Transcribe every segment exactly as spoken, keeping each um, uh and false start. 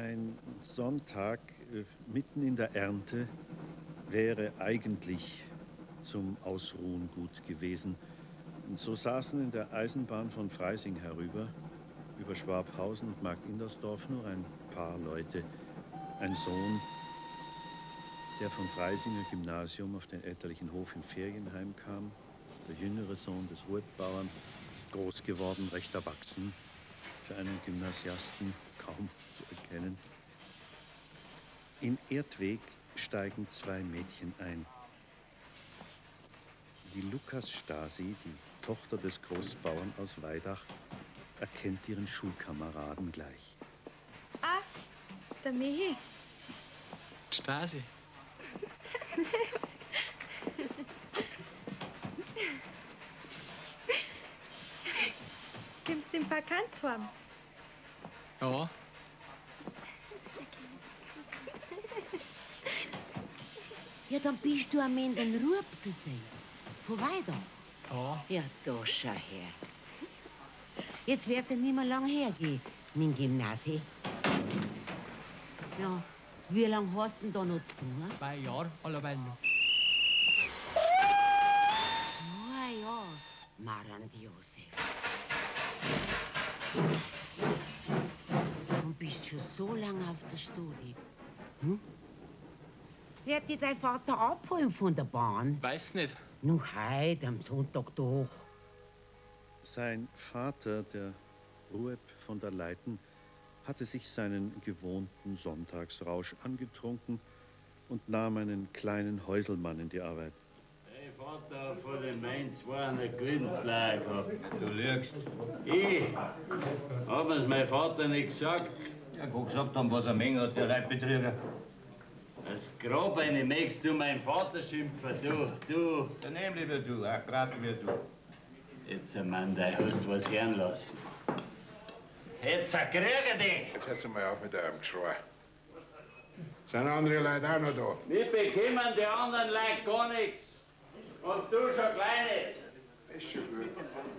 Ein Sonntag äh, mitten in der Ernte wäre eigentlich zum Ausruhen gut gewesen. Und so saßen in der Eisenbahn von Freising herüber, über Schwabhausen und Markt Indersdorf, nur ein paar Leute. Ein Sohn, der vom Freisinger Gymnasium auf den elterlichen Hof in Ferienheim kam, der jüngere Sohn des Ruhrpbauern, groß geworden, recht erwachsen, für einen Gymnasiasten kaum zu erkennen. In Erdweg steigen zwei Mädchen ein. Die Lukas Stasi, die Tochter des Großbauern aus Weidach, erkennt ihren Schulkameraden gleich. Ah, der Michi. Stasi. Kommst du im Vakanz heim? Ja. Ja, dann bist du am Ende in Ruhr gesehen. Von Weidach. Ja. Ja, da schau her. Jetzt wird's ja nicht mehr lang hergehen, mein Gymnasium. Ja, wie lange hast du denn da noch zu tun? Zwei Jahre, alleweil noch. Zwei Jahre? Maran Josef. Und bist schon so lange auf der Studie. Hm? Wird dich dein Vater abholen von der Bahn? Weiß nicht. Nun heute, am Sonntag doch. Sein Vater, der Rueb von der Leiten, hatte sich seinen gewohnten Sonntagsrausch angetrunken und nahm einen kleinen Häuselmann in die Arbeit. Hey, Vater hat von den Main zweihundert Grünzleier gehabt. Du lügst. Ich? Hat mir's mein Vater nicht gesagt? Ja, wo gesagt haben, was er Menge hat, der Leibbetrüger. Als Grabbeine möchtest du meinen Vater schimpfen, du, du. Daneben lieber du, auch gerade wie du. Jetzt, Amanda, hast du was hören lassen. Jetzt kriege dich! Jetzt hört's mal auf mit eurem Geschrei. Sind andere Leute auch noch da? Wir bekommen die anderen Leute gar nichts. Und du schon gleich nicht. Ist schon gut.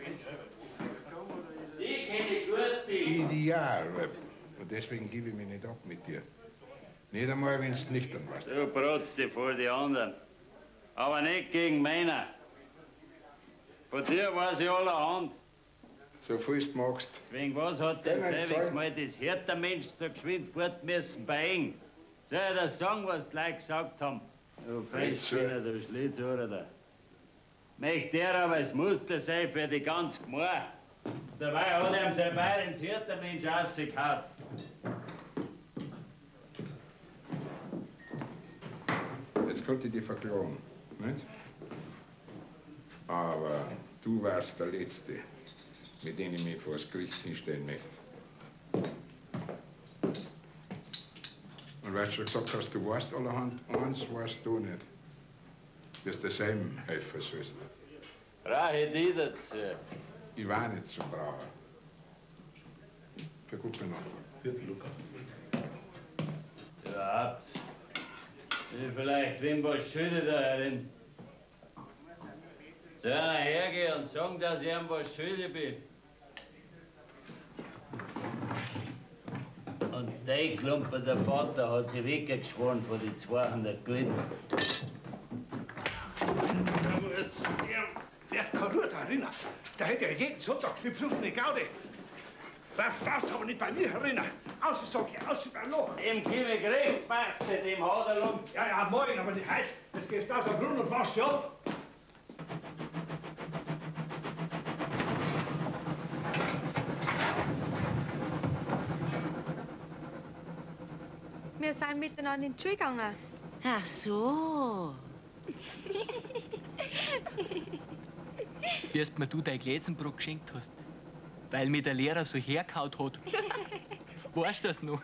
Die kenne ich gut, die. Ideal, Reb. Und deswegen gebe ich mich nicht ab mit dir. Nicht einmal, wenn du nüchtern warst. Du protzt dich vor die anderen. Aber nicht gegen Männer. Von dir weiß ich allerhand. So viel du magst. Wegen was hat denn Können selbiges sagen. mal das Hirtermensch so geschwind fort müssen bei ihm? Soll ich das sagen, was die Leute gesagt haben? Du Fressspinner, du Schlitzohrer da. Möchte er aber, es musste sein für die ganze Gmor. Dabei hat er ihm sein Bein ins Hirtermensch rausgehauen. Jetzt konnte ich dich verklagen, nicht? Aber du warst der Letzte, mit dem ich mich vor das Gericht hinstellen möchte. Und weil du schon gesagt hast, du weißt allerhand, eins weißt du nicht, dass du selben helfen sollst. Brauche ich die dazu? Ich war nicht so brav. Für gute Nacht. Für Lukas. Überhaupt. Will vielleicht wem was schuldet da herin? Soll einer hergehen und sagen, dass ich ihm was schuldig bin? Und der Klumper, der Vater, hat sich weggeschworen von den zweihundert Gulden. Wer hat keine Ruhe da erinnert? Da hätte er jeden Sonntag die besuchene Gaude. Darf das aber nicht bei mir erinnern. Außer sag ich, außer beim Loch. Dem komm ich recht passen, dem Haderlum. Ja, ja, morgen, aber nicht heiß. Jetzt gehst du aus dem Brunnen und waschst dich ab. Wir sind miteinander in die Schule gegangen. Ach so. Wie du mir du dein Glätzenbrot geschenkt hast. Weil mir der Lehrer so hergehaut hat. Weißt du das noch?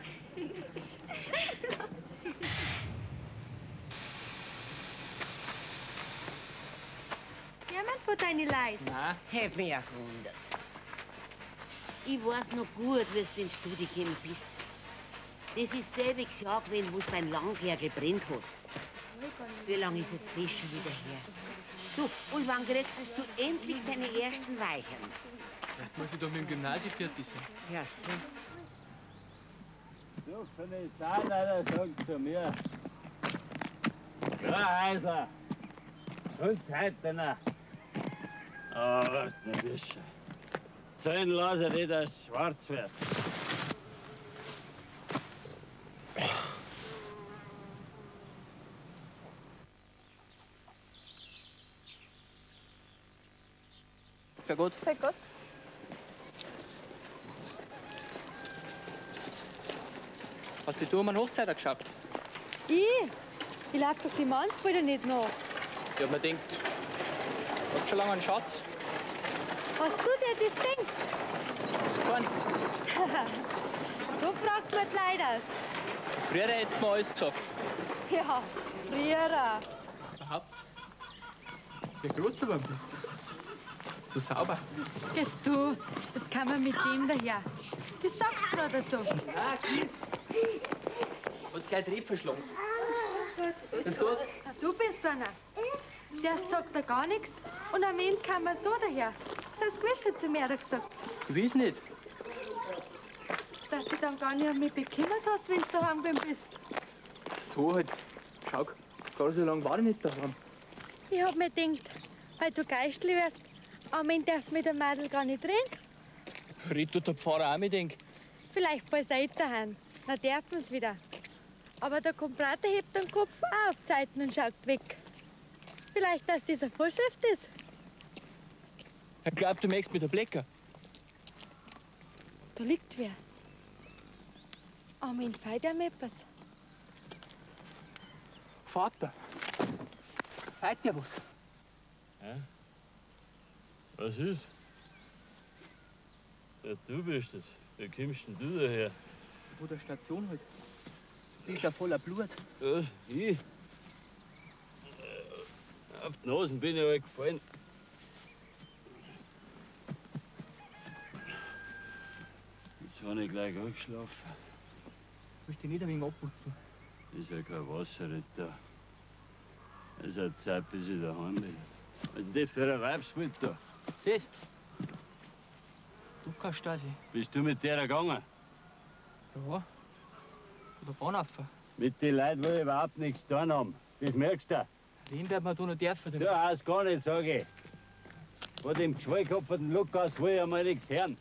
Jemand von deinen Leuten? Nein. Hätt mich auch gewundert. Ich weiß noch gut, wie du in die Studie gekommen bist. Das ist selbiges Jahr gewesen, wo es beim Langherr gebrennt hat. Wie lange ist jetzt das schon wieder her? Du, und wann kriegst du endlich deine ersten Weichern? Erst muss ich doch mit dem Gymnasium fertig sein. Ja, so. Dürfen nicht sein, einer sagt zu mir. Ja, Häusler. Und heute noch. Ah, warte, ne Bische. Zehn lasse die, dass es schwarz wird. Für gut. Für Gott. Hast du um einen Hochzeiter geschaut? Ich? Ich lauf doch die Mannsbilder nicht nach. Ich hab mir gedacht, du hast schon lange einen Schatz. Hast du dir das gedacht? Das ist kein. So fragt man die Leute aus. Früher hättest du mir alles gesagt. Ja, früher. Überhaupt. Wie groß du geworden bist. So sauber. Geh du, jetzt kann man mit dem daher. Das sagst du gerade so. Ah, Chris. Hast gleich Dreh verschlagen. Ist gut? Du bist einer. Zuerst sagt er gar nichts und am Ende kann man so daher. Das hast du gewiss schon zu mir gesagt. Gewiss nicht. Dass du dann gar nicht an mich bekümmert hast, wenn du daheim gewesen bist. So halt. Schau, gar so lange war ich nicht daheim. Ich hab mir gedacht, weil du Geistli wärst, am Ende darf mit der Mädel gar nicht reden. Red tut der Pfarrer auch mit denk. Vielleicht bald daheim. Na dürfen wir's wieder. Aber der Komprater hebt den Kopf auch auf Zeiten und schaut weg. Vielleicht, dass das eine Vorschrift ist. Er glaubt, du möchtest mit der Blecker. Da liegt wer. Am Ende feit ihm etwas. Vater. Feit dir was? Ja? Was ist? Ja, du bist es. Wie kommst denn du daher? Wo der Station halt. Du bist ja voller Blut. Ja, ich? Auf die Nasen bin ich halt gefallen. Jetzt habe ich gleich angeschlafen. Du musst dich nicht ein wenig abputzen. Ist ja kein Wasser nicht da. Es ist eine Zeit, bis ich daheim bin. Was ist denn das für ein Weibsbild da? Das? Du kannst Stasi. Bist du mit der gegangen? Ja. Oder Bahnhaufen. Mit den Leuten, die überhaupt nichts getan haben. Das merkst du. Den wird man da noch dürfen. Du hast gar nicht, sag ich. Von dem geschwollkopferten Lukas will ich einmal nichts hören.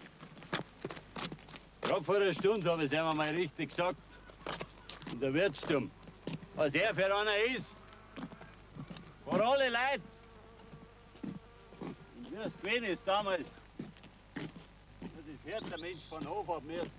Gerade vor einer Stunde habe ich es ihm mal richtig gesagt. In der Wirtsturm. Was er für einer ist. Vor alle Leute. Und wie es gewesen ist damals. Das hört der Mensch von Hof ab müssen.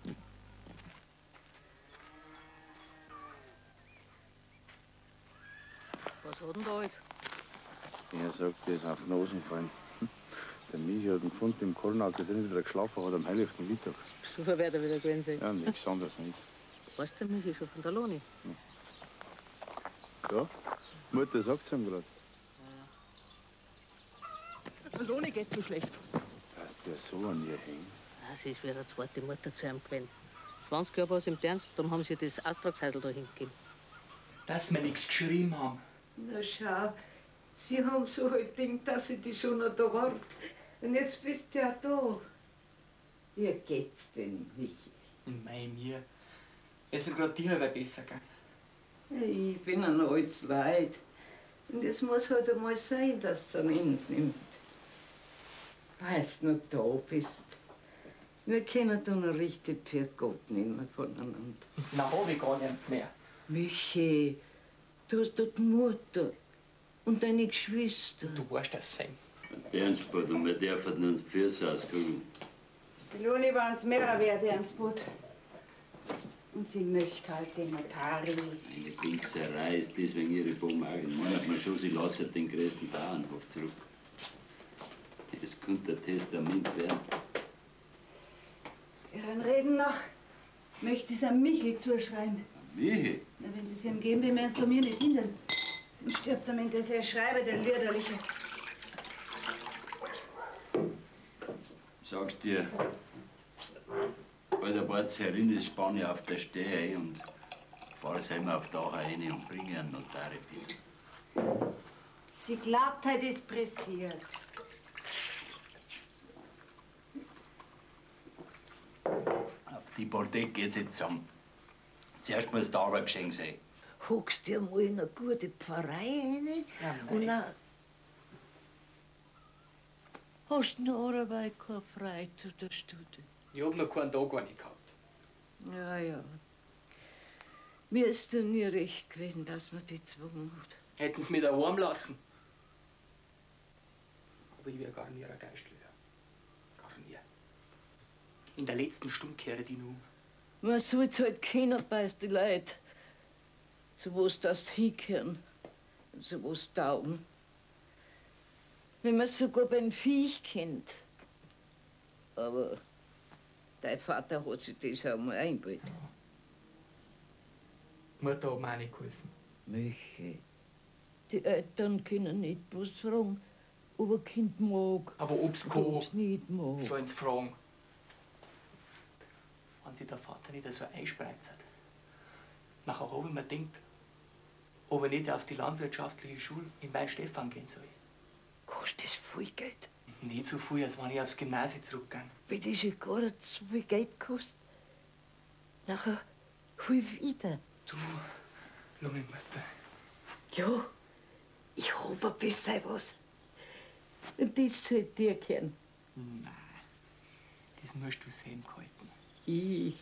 Was hat denn da halt? Er sagt, er ist auf die Nase gefallen. Der Michi hat ihn gefunden im Kollnau, der drin wieder geschlafen hat am heiligen Mittag. So wird er wieder gewesen sein. Ja, nichts anderes nicht. Weißt du, der Michi schon von der Loni? Ja, Mutter sagt es ihm gerade. Der Loni geht so schlecht. Dass der so an ihr hängt. Das ist wieder eine zweite Mutter zu ihm gewesen. zwanzig Jahre war es im Ernst, darum haben sie das Austragshäusl da hingegeben. Dass wir nichts geschrieben haben. Na schau, Sie haben so halt gedacht, dass ich dich schon noch da wart. Und jetzt bist du ja da. Wie geht's denn, Michi? Mei, mir. Es ist gerade dir aber besser gegangen. Ich bin ein altes Weid. Und es muss halt einmal sein, dass es ein Ende nimmt. Weißt du noch da bist. Wir kennen da noch richtig für Gott nicht mehr voneinander. Na, hab ich gar nicht mehr. Michi, du hast dort Mutter und deine Geschwister. Du weißt das sein. Der Ernstbad und wir dürfen uns die Füße auskugeln. Die Loni waren's mehr wert, Ernstbut. Und sie möchte halt den Notari. Eine Dingserei ist deswegen ihre Bommagen. Meint man schon, sie lassen den größten Bauernhof zurück. Das könnte ein Testament werden. Ihren Reden nach möchte ich es an Michel zuschreiben. Michi? Na, wenn Sie es ihm geben, werden Sie mir nicht hindern. Sonst stirbt am Ende der Schreiber, der Liederliche. Sagst dir, bei der Ortsherrin ist Spanne auf der Stehe und fahre selber auf Dach rein und bringe einen Notaribild. Sie glaubt, heute ist pressiert. Auf die die Politik geht jetzt zusammen. Zuerst muss die Arbeit geschehen sein. Hockst dir mal in eine gute Pfarrei rein Ja, und dann hast du noch Arbeit keine frei zu der Stunde. Ich hab noch keinen Tag gar nicht gehabt. Ja, ja. Mir ist ja nie recht gewesen, dass man die gezwungen hat. Hätten sie mich daheim lassen. Aber ich wär gar nie ein Geistlicher. Gar nie. In der letzten Stunde kehre ich nur um. Man soll's halt kennen bei die Leute, zu was das hinkehren und zu was taugen. Wenn man sogar beim Viech kennt. Aber dein Vater hat sich das einmal eingebildet. Mutter hat mir auch nicht geholfen. Michi, die Eltern können nicht bloß fragen, ob ein Kind mag. Aber ob's oder kann, ob's nicht mag. sollen sie fragen. Wenn sich der Vater nicht so einspreizt. Nachher habe ich mir gedacht, ob ich nicht auf die landwirtschaftliche Schule in Weinstefan gehen soll. Kostet das viel Geld? Nicht so viel, als wenn ich aufs Gymnasium zurückgehe. Wie das ja gar nicht so viel Geld kostet. Nachher viel wieder. Du, Lungenmutter. Ja, ich hab ein bisschen was. Und das soll dir gehören. Nein, das musst du sehen halten. Ich.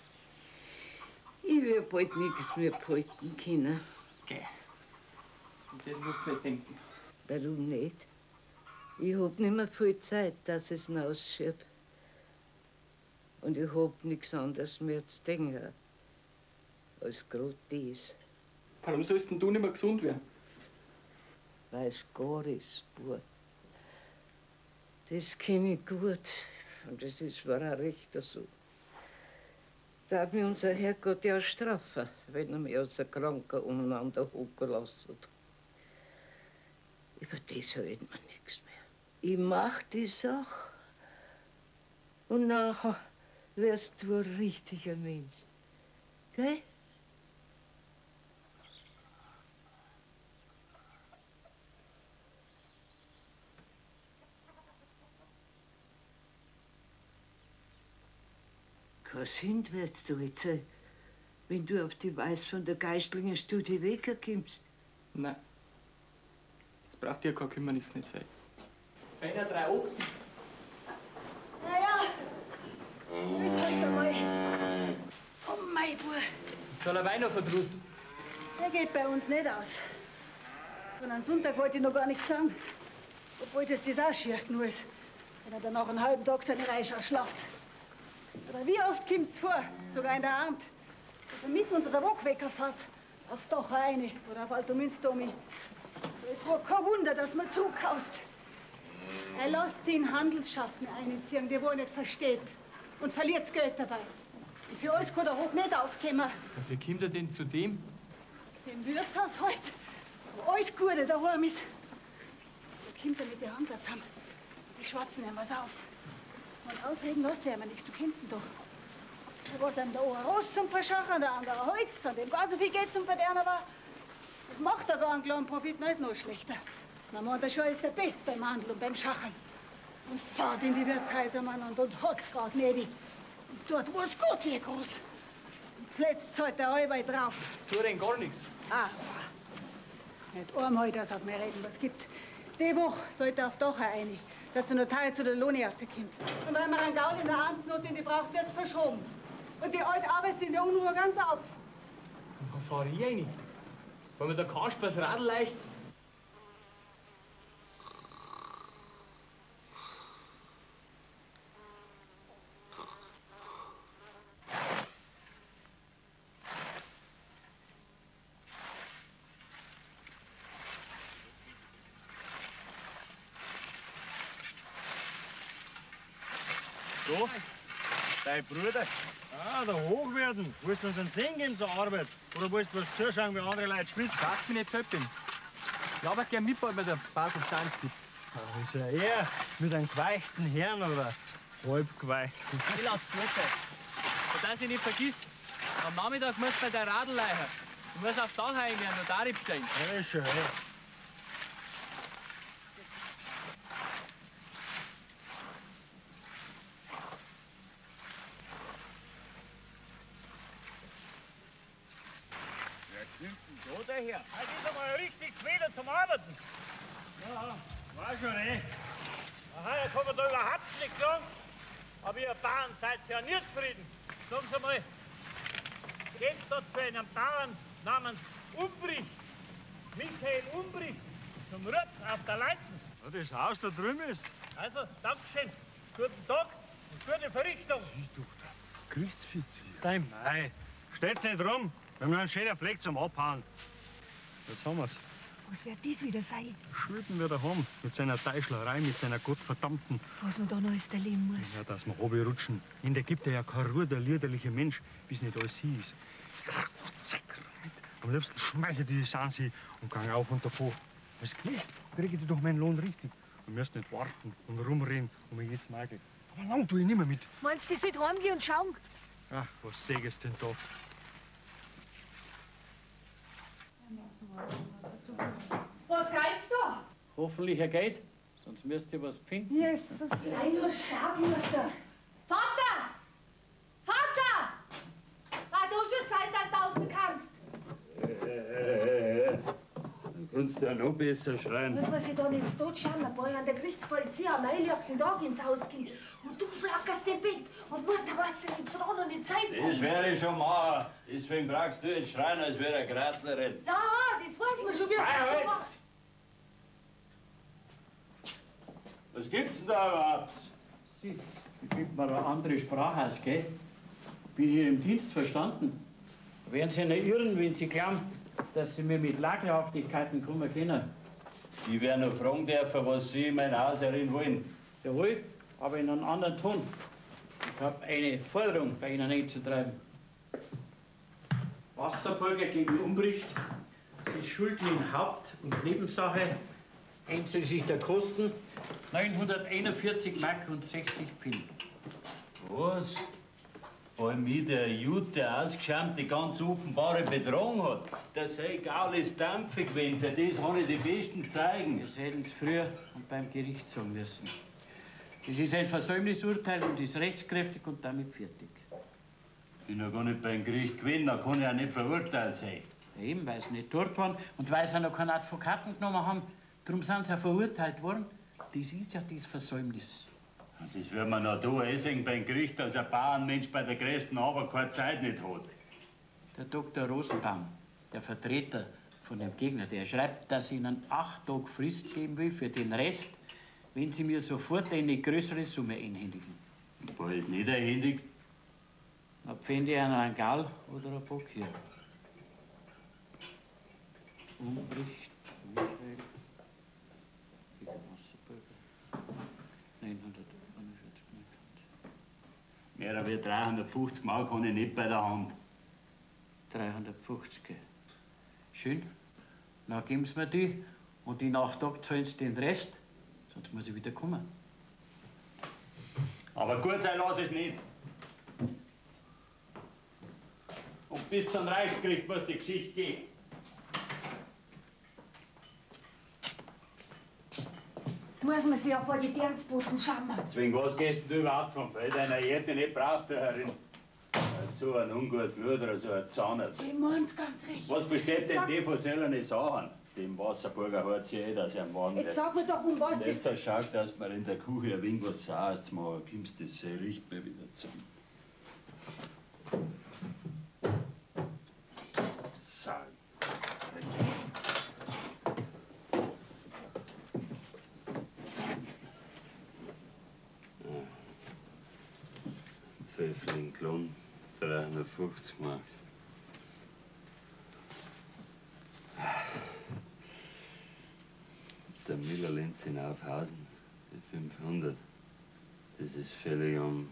Ich will bald nichts mehr behalten können. Geh. Und das musst du nicht denken. Warum nicht? Ich hab nicht mehr viel Zeit, dass ich es hinausschieb. Und ich hab nichts anderes mehr zu denken, als grad das. Warum sollst denn du nicht mehr gesund werden? Weil's gar ist, Bub. Das kenn ich gut. Und das ist war auch recht so. Da hat mir unser Herrgott ja strafen, wenn er mich als ein Kranker umeinander hocken lassen hat. Über das redet man nichts mehr. Ich mach die Sache und nachher wärst du ein richtiger Mensch. Gell? Kein Kind wirst du jetzt sein, wenn du auf die Weiß von der geistlichen Studie wegkommst. Nein. Das braucht dir kein Kümmernis nicht sein. Einer drei Ochsen. Ja, ja. Grüß euch einmal. Oh, mein Bub. Soll er Wein noch verdruss? Der geht bei uns nicht aus. Von einem Sonntag wollte ich noch gar nichts sagen. Obwohl das das auch schier genug ist. Wenn er dann nach einem halben Tag seine Reiche schlaft. Oder wie oft kommt's vor, sogar in der Abend, dass er mitten unter der Woche wegfährt. Auf Dach eine oder auf Alto Münstermi. Es war kein Wunder, dass man zukaust. Er lässt sie in Handelsschaften einziehen, die wohl nicht versteht. Und verliert das Geld dabei. Und für uns kann der Hof nicht aufkommen. Und wie kommt er denn zu dem? Im Wirtshaus halt, wo alles Gute daheim ist. Da kommt er mit den Handlern zusammen. Die schwatzen ihm was auf. Und ausreden lässt er immer nichts, du kennst ihn doch. Da was einem der eine Ross zum Verschachern, der andere Holz, an dem gar so viel Geld zum Verdernen war. Das macht er gar einen kleinen Profit, dann ist noch schlechter. Dann meint er schon, er ist der Beste beim Handel und beim Schachern. Und fährt in die Wirtshäuser, Mann, und, und hat grad nicht. Und dort, wo es gut wie groß. Und zuletzt zahlt der Arbeit drauf. Zu denn gar nichts. Ah, nicht einmal, dass auf mir reden was gibt. Die Woche sollte auf Dach eine, dass der Notar zu der Lohne rauskommt. Und wenn man einen Gaul in der Amtsnot in die braucht, wird's verschoben. Und die alte Arbeit sind in der Unruhe ganz auf. Und wo fahr ich rein? Wenn mir der Kasper das Radl leicht. So, dein Bruder. Ah, der Hochwerden. Willst du uns einen Sinn geben zur Arbeit? Oder willst du was zuschauen, wie andere Leute spielen? Lass mich nicht töppen. Ich arbeite gern mit, weil mir der Bauch auf Stein gibt. Das ist ja eher mit einem geweichten Herrn oder halb geweichten. Ich lass gut sein. Und dass ich nicht vergisst, am Nachmittag muss bei der Radleiche. Ich muss aufs Dach rein, einen Notar bestellen. Ja, ist schon, hey. Wo der her? Das ist einmal richtig wieder zum Arbeiten. Ja, war schon recht. Aha, jetzt haben wir da überhaupt nicht gelangt. Aber ihr Bauern seid ja nie zufrieden. Sagen Sie mal, geht's da zu einem Bauern namens Umbricht, Michael Umbricht, zum Rück auf der Leiten? Ja, das Haus da drüben ist. Also, Dankeschön. Guten Tag und gute Verrichtung. Grüß dich. Dein Mei. Stellt's nicht rum. Wir haben noch einen schönen Fleck zum Abhauen. Jetzt haben wir's. Was wird das wieder sein? Schulden wir daheim. Mit seiner Teichlerei, mit seiner gottverdammten. Was man da noch alles erleben muss. Ja, dass wir runterrutschen. In der gibt er ja kein Ruhe, der liederliche Mensch, bis nicht alles hieß. Am liebsten schmeiße ich die Sansi und gang auf und davon. Als Knecht kriege ich doch meinen Lohn richtig. Du musst nicht warten und rumreden um mich jetzt Magel. Aber lang tue ich nicht mehr mit. Meinst du, ich sollte heimgehen und schauen? Ach, was sägest denn da? Was reizt da? Hoffentlich ein Geld, sonst müsst ihr was finden. Jesus, Hallo, Schabmutter. Vater! Vater! War du schon Zeit, dass du rauskommst? Dann kannst du ja noch besser schreien. Was muss ich da nicht tot schauen? Ein paar an der Gerichtspolizei am eiligen Tag ins Haus gehen. Und du flackerst im Bett und Mutter weiß nicht ins Rad und in Zeit. Das wäre schon mal. Deswegen brauchst du jetzt schreien, als wäre eine Gratlerin. Ja, das weiß man schon wieder. Ah, halt. Was gibt's denn da überhaupt? Sie, ich gibt mir eine andere Sprache aus, gell? Bin hier im Dienst verstanden. Werden Sie nicht irren, wenn Sie glauben, dass Sie mir mit Lagerhaftigkeiten kommen können. Ich werde noch fragen dürfen, was Sie in mein Haus herin wollen. Jawohl, aber in einem anderen Ton. Ich habe eine Forderung bei Ihnen einzutreiben. Wasserburger gegen Umbricht. Sie schulden in Haupt- und Nebensache, einschließlich der Kosten, neunhunderteinundvierzig Mark und sechzig Pfennig. Was? Weil mich der Jud, der Ausgeschämte, ganz offenbare betrogen hat. Der sei Gaulis Dampfe gewesen, für das habe ich die besten Zeigen. Das hätten Sie früher und beim Gericht sagen müssen. Das ist ein Versäumnisurteil und ist rechtskräftig und damit fertig. Ich bin ja gar nicht beim Gericht gewesen, da kann ich ja nicht verurteilt sein. Eben, weil sie nicht dort waren und weil sie noch keinen Advokaten genommen haben. Darum sind sie ja verurteilt worden. Das ist ja das Versäumnis. Das wird man noch da sehen beim Gericht, dass ein Bauernmensch bei der größten Arbeit keine Zeit nicht hat. Der Doktor Rosenbaum, der Vertreter von dem Gegner, der schreibt, dass ich Ihnen acht Tage Frist geben will für den Rest, wenn Sie mir sofort eine größere Summe einhändigen. War es nicht einhändigt? Dann pfände ich einen Rangal oder einen Bock hier. Umbricht, Michael, gegen Wasserburger, neunhunderteinundvierzig Mark. Mehr als dreihundertfünfzig Mark habe ich nicht bei der Hand. dreihundertfünfzig. Schön. Dann geben Sie mir die und in acht Tagen zahlen Sie den Rest, sonst muss ich wieder kommen. Aber gut sein lasse ich nicht. Und bis zum Reichsgericht muss die Geschichte gehen. Muss man sich auf die Dienstboten schauen. Wegen was gehst du überhaupt vom Feld? Einer Erde nicht braucht der Herrin. So ein ungutes Luder, so ein Zahnarzt. Sie meinen's ganz recht. Was versteht denn Sag- die von solchen Sachen? Dem Wasserburger hat sie eh, dass er am Morgen. Jetzt sag mir doch, um was Und das... jetzt schaut, dass man in der Küche ein wenig was sauers zu machen, kommst du das sehr richtig mal wieder zusammen. So. Pfeffling Klon, dreihundertfünfzig Mark. Der Müller-Lenz in Aufhausen, die fünfhundert. Das ist völlig um.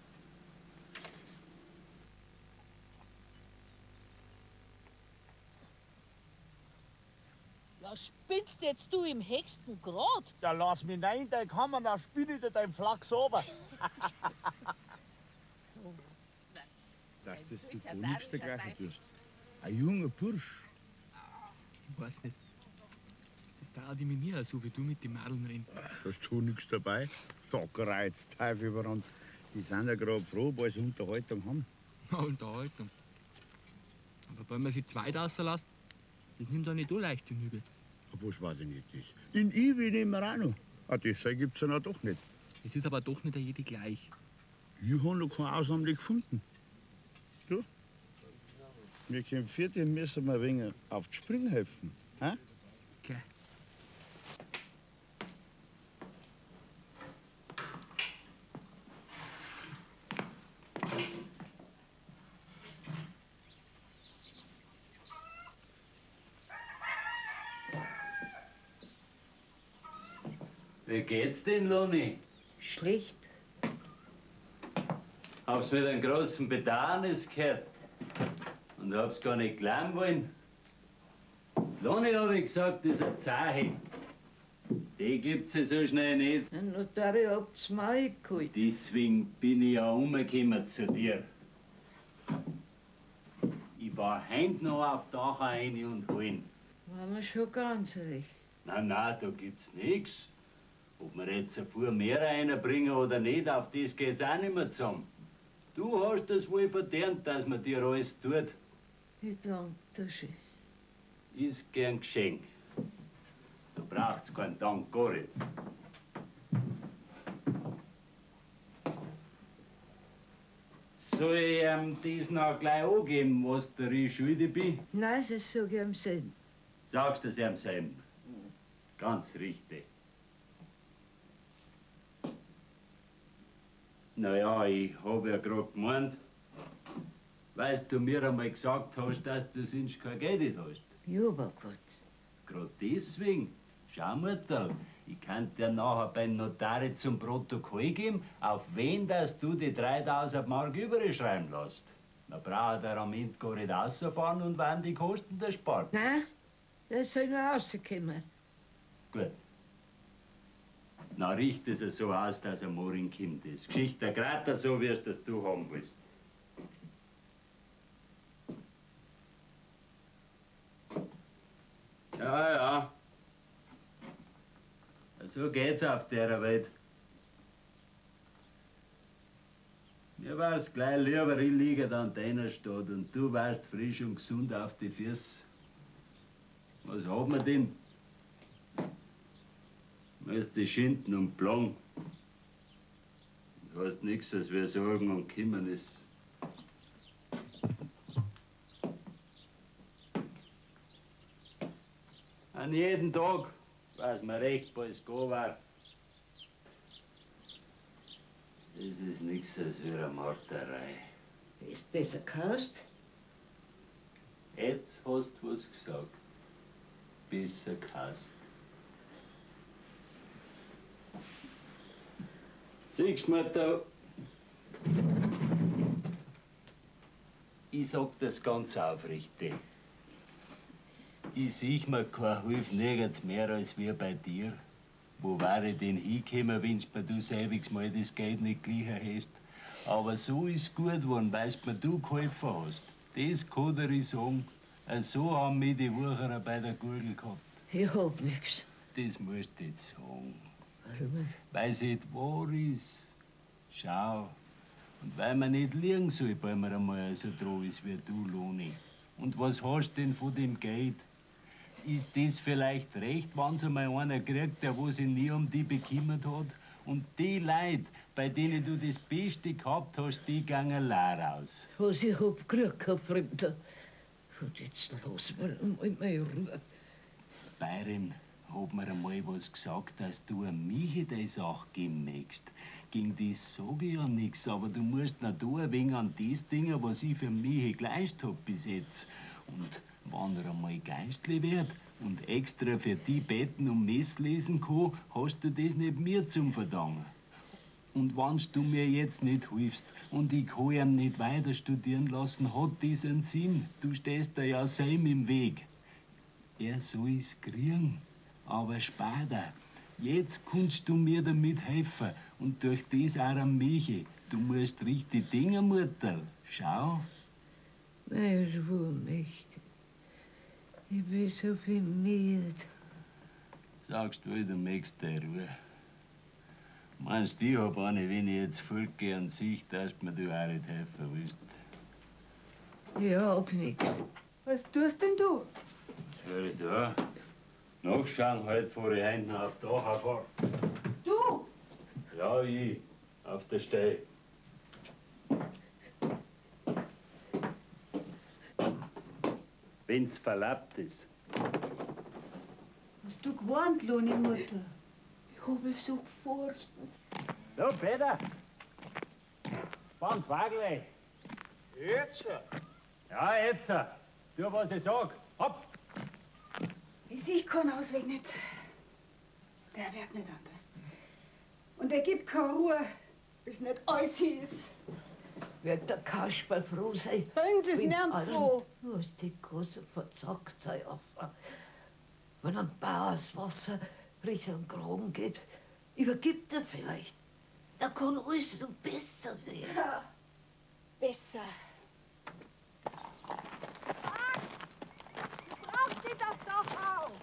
Ja, spinnst jetzt du im höchsten Grad? Ja, lass mich rein, dein Kammer, dann spiel ich dir dein Flachs ober. Dass das du gar nichts dergleichen tust. Ein junger Bursch. Ich weiß nicht. Das dauert immer nie so, wie du mit den Madeln redest. Da ist du nichts dabei. Sackerei, jetzt Teufel überrannt. Die sind ja gerade froh, weil sie Unterhaltung haben. Na, Unterhaltung. Aber wenn man sich zwei rauslässt, Das nimmt doch nicht so leicht hinüber. Was weiß ich nicht das? In Iwi nehmen wir auch noch. Ah, das gibt's ja noch doch nicht. Es ist aber doch nicht jede gleich. Ich habe noch keine Ausnahme gefunden. Du? Wir können vierte müssen wir ein wenig auf die Sprünge helfen. Hä? Okay. Wie geht's denn, Loni? Schlecht. Hab's mit einem großen Bedauernis gehört. Und hab's gar nicht glauben wollen. Loni, hab ich gesagt, ist ein Zeichen. Die gibt's ja so schnell nicht. Ein Notari habt's Maul geholt. Deswegen bin ich ja umgekommen zu dir. Ich war heint noch auf Dach rein und holen. Waren wir schon ganz recht. Nein, nein, da gibt's nix. Ob wir jetzt ein paar mehr reinbringen oder nicht, auf das geht's auch nicht mehr zusammen. Du hast es wohl verdient, dass man dir alles tut. Ich danke dir schön. Ist gern Geschenk. Da braucht's keinen Dank, gar nicht. Soll ich ihm das noch gleich angeben, was der ich schuldig bin? Nein, das sag ich ihm selber. Sagst du es ihm selber? Ganz richtig. Naja, ich hab ja grad gemeint, weil du mir einmal gesagt hast, dass du sonst kein Geld hast. Ja, aber Gott. Grad deswegen. Schau, Mutter, ich kann dir nachher beim Notari zum Protokoll geben, auf wen dass du die dreitausend Mark überschreiben lässt. Dann braucht er am Ende gar nicht rausfahren und werden die Kosten da spart. Nein, der soll noch rauskommen. Gut. Na, richte es so aus, dass er morgen kommt. Das Geschichte gerade so, wie es das du haben willst. Ja, ja. So geht's auf der Welt. Mir war's gleich lieber, ich liege an deiner Stadt und du warst frisch und gesund auf die Füße. Was haben wir denn? Weißt du, Schinden und Blanc. Du hast nichts, als wir Sorgen und Kümmernis. An jeden Tag weiß man recht, wo es gehen war. Das ist nichts als wie eine Marterei. Ist besser kaust? Jetzt hast du was gesagt. Besser kaust. Siehst du, Mutter, ich sag das ganz aufrichtig. Ich sehe mir kein Hilf nirgends mehr als wir bei dir. Wo wäre ich denn hingekommen, wenn's mir du selbiges Mal das Geld nicht geliehen hast? Aber so ist gut geworden, weil's mir du geholfen hast. Das kann dir ich sagen. So haben mich die Wucherer bei der Gurgel gehabt. Ich hab nix. Das musst du jetzt sagen. Warum? Weil's nicht wahr ist. Schau. Und weil man nicht liegen soll, weil man einmal so dran ist wie du, Loni. Und was hast du denn von dem Geld? Ist das vielleicht recht, wenn's einmal einer kriegt, der wo sich nie um die bekümmert hat? Und die Leute, bei denen du das Beste gehabt hast, die gingen leer aus. Was ich hab gekriegt, Herr Fremder. Und jetzt lass mir einmal meine Ruhe. Bayern hat mir einmal was gesagt, dass du an mich die Sache geben möchtest. Gegen das sag ich ja nichts, aber du musst noch da ein wenig an das Ding, was ich für mich geleistet hab bis jetzt. Und wenn er einmal geistlich wird und extra für die beten und Mess lesen kann, hast du das nicht mir zum Verdanken. Und wenn du mir jetzt nicht hilfst und ich kann ihm nicht weiter studieren lassen, hat das einen Sinn. Du stehst da ja selber im Weg. Er soll's kriegen, aber später. Jetzt kannst du mir damit helfen und durch das auch an mich. Du musst richtig Dinge, Mutter. Schau. Meine Ruhe möchte. Ich bin so viel müde. Sagst du, du möchtest deine Ruhe. Meinst du, ich hab eine, wenn ich jetzt fortgehe an sich, dass du mir du auch nicht helfen willst? Ich hab nix. Was tust denn du? Soll ich da nachschauen, halt, vor ich hinten auf das Dach fahre? Du? Ja, ich. Auf der Stelle. Wenn's verlappt ist. Hast du gewarnt, Loni, Mutter? Ich hab mich so gefurcht. So, Peter. Fahren Fagel. Jetzt? Ja, jetzt. Tu, was ich sag. Hopp. Ich sehe keinen Ausweg nicht. Der wird nicht anders. Und er gibt keine Ruhe, bis nicht alles ist. Wird der Kasperl froh sein. Bringen Sie es wenn nicht allen froh. Was die Große verzagt sei, Affe. Wenn ein Bauer das Wasser Richtung Graben geht, übergibt er vielleicht. Da kann alles noch besser werden. Ja, besser. Brauchst dich das doch auch!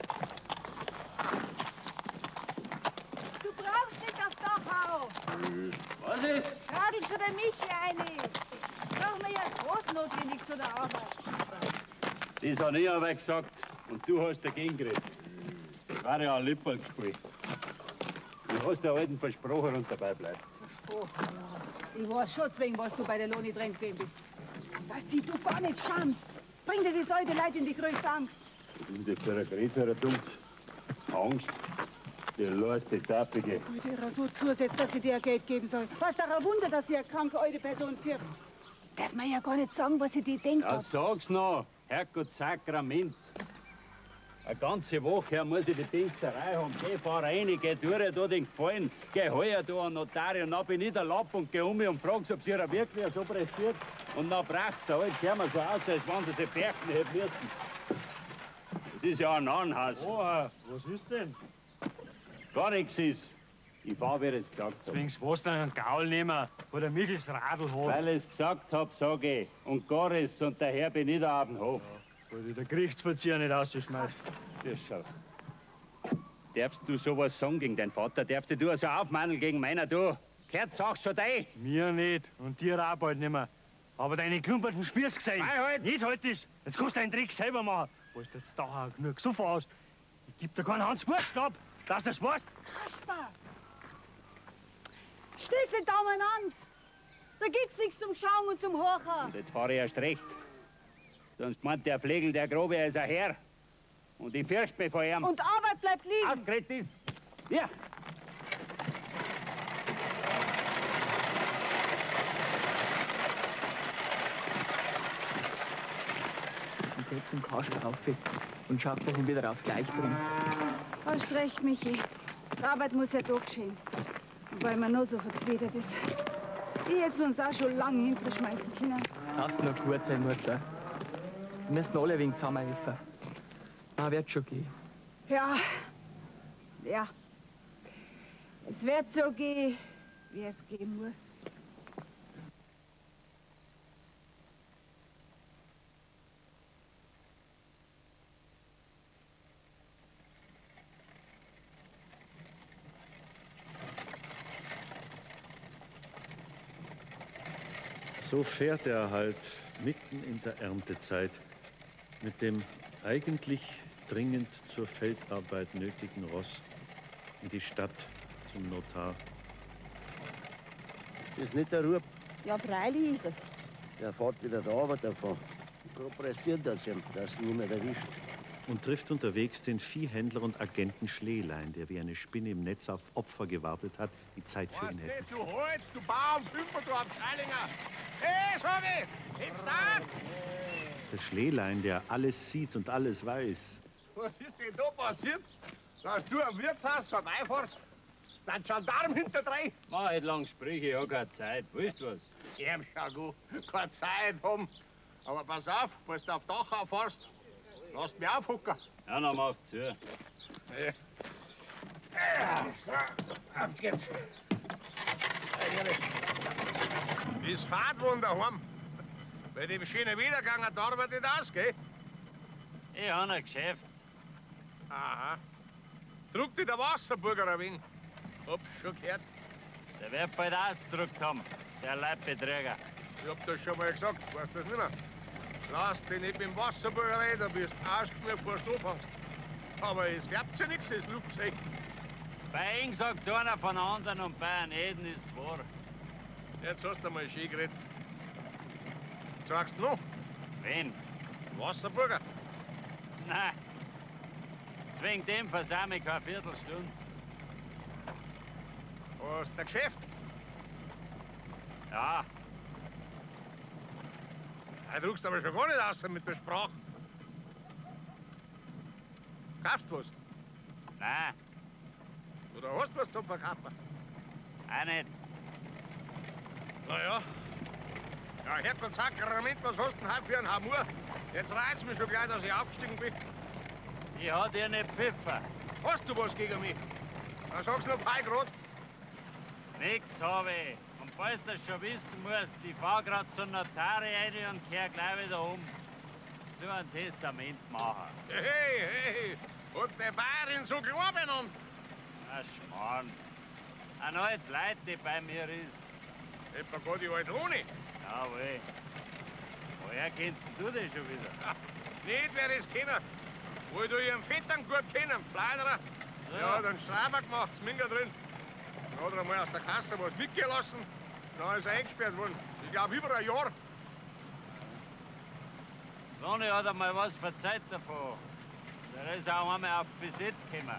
Du brauchst dich das doch auch! Was ist? Radel schon der Michi eine! Brauchen wir ja groß notwendig zu der Arbeit. Das habe ich aber gesagt. Und du hast dagegen geredet. Das war ja ein Lipperl-Spiel. Du hast der Alten versprochen und dabei bleibst. Versprochen, ja. Ich weiß schon, wegen was du bei der Loni drin gewesen bist. Dass die du gar nicht schamst. Bring dir das alte Leid in die größte Angst. Und die für eine Gräfer dumm. Angst. Die lässt die Tappige. Weil dir so zusetzt, dass sie dir Geld geben soll. Was doch ein Wunder, dass sie eine kranke alte Person führt. Darf man ja gar nicht sagen, was sie dir denkt. Ja, hat. sag's noch. Herrgott Sakrament. Eine ganze Woche her muss ich die Dingserei haben. Geh, fahr rein, geh durch, da den Gefallen. Geh heuer da an Notariat. Dann bin ich der Lapp und geh um mich und frag's, ob sie ihr wirklich so pressiert. Und dann bracht's der Alte, hör mir so aus, als wenn sie sich berchten hätten müssen. Das ist ja ein Anhaus. Oha, was ist denn? Gar nichts ist. Ich fahr, wie ich es gesagt habe. Deswegen was dann einen Gaul nehmen, wo der Michels Radl hat. Weil ich es gesagt hab, sag ich. Und gar ist, und daher bin ich da auf dem Hof. Weil ich der Gerichtsvollzieher nicht rausschmeißt. Das schau. Darfst du sowas sagen gegen deinen Vater? Darfst du so aufmandeln gegen meiner, du? Gehört sag's schon dein? Mir nicht und dir auch bald nicht mehr. Aber deine klumperten Spieß gesehen. Nein, halt! Nicht halt das. Jetzt kannst du deinen Trick selber machen. Weißt du, jetzt da auch genug so aus. Ich geb dir keinen Hans Buchstab, dass du das weißt. Kasper! Stell's den Daumen an! Da gibt's nichts zum Schauen und zum Horchen. Und jetzt fahre ich erst recht. Sonst meint der Flegel, der Grobe, er ist ein Herr. Und ich fürchte mich vor ihm. Und Arbeit bleibt liegen. Ausgeredet ist. Ja. Und geht zum Kasperl auf und schafft, dass ihn wieder auf gleich bringt. Hast recht, Michi. Die Arbeit muss ja da geschehen. Weil man noch so verzwedert ist. Ich hätte uns auch schon lange hinterschmeißen können. Lass noch gut sein, Mutter. Wir müssen alle ein wenig zusammenhelfen. Na, wird schon gehen. Ja, ja. Es wird so gehen, wie es gehen muss. So fährt er halt mitten in der Erntezeit mit dem eigentlich dringend zur Feldarbeit nötigen Ross in die Stadt zum Notar. Ist das nicht der Rub? Ja, freilich ist es. Der fährt wieder da, aber davon pressiert das ihm, dass ihn niemand erwischt. Und trifft unterwegs den Viehhändler und Agenten Schlehlein, der wie eine Spinne im Netz auf Opfer gewartet hat, die Zeit für ihn hätte. Du holst, du Baum, Pümper, du Abteilinger! Hey, sag ich! Jetzt da! Der Schlehlein, der alles sieht und alles weiß. Was ist denn da passiert? Dass du am Wirtshaus vorbeifährst? Sind Gendarmen hinterdrein? Mach nicht lang Sprüche, ich hab keine Zeit. Willst du was? Ja, ja gut, keine Zeit haben. Aber pass auf, falls du auf Dach auffährst, lass mich aufhucken. Ja, dann mach zu. Ja. Ja, so, auf geht's. Das Fahrtwunder heim. Bei dem schönen Wiedergang hat die Arbeit nicht ausgehen. Ich hab ein Geschäft. Aha. Druck dir der Wasserburger ein wenig. Hab's schon gehört. Der wird bald ausgedruckt haben, der Leibbetrüger. Ich hab das schon mal gesagt, weißt du das nicht mehr? Lass dich nicht mit dem Wasserburger reden, du bist ausgeschmiert, bevor du anfängst. Aber es wird ja nichts, es lugt sich. Bei Eng sagt's einer von anderen und bei einem Eden ist es wahr. Jetzt hast du mal schön geredet. Sagst du noch? Wen? Wasserburger. Nein. Wegen dem versame ich keine Viertelstunde. Was, der Geschäft? Ja. Du druckst aber schon gar nicht aus mit der Sprache. Kaufst du was? Nein. Oder hast du was zum Verkaufen? Auch nicht. Na ja. Ja, Herrgott Sakrament, was hast du denn heute für einen Hamur? Jetzt reizt mich schon gleich, dass ich aufgestiegen bin. Ich hat dir nicht pfiffen. Hast du was gegen mich? Dann sag's noch Pai grad. Nix hab ich. Und falls du das schon wissen musst, ich fahr grad zum Notar rein und kehr gleich wieder um. Zu einem Testament machen. Hey, hey, hat's der Bayerin so klar benannt? Na, Schmarrn. Ein altes Leid, die bei mir ist. Etwa gar die alte Roni? Jawohl. Woher kennst du das schon wieder? Ja, nicht wer das kennen. Wo du ihren Vettern gut kennen, Fleiderer. So. Ja, dann Schreiber gemacht, Sminger drin. Dann hat er einmal aus der Kasse was mitgelassen. Dann ist er eingesperrt worden. Ich glaube, über ein Jahr. Sonne hat einmal was verzeiht davon. Der ist auch einmal auf Besit gekommen.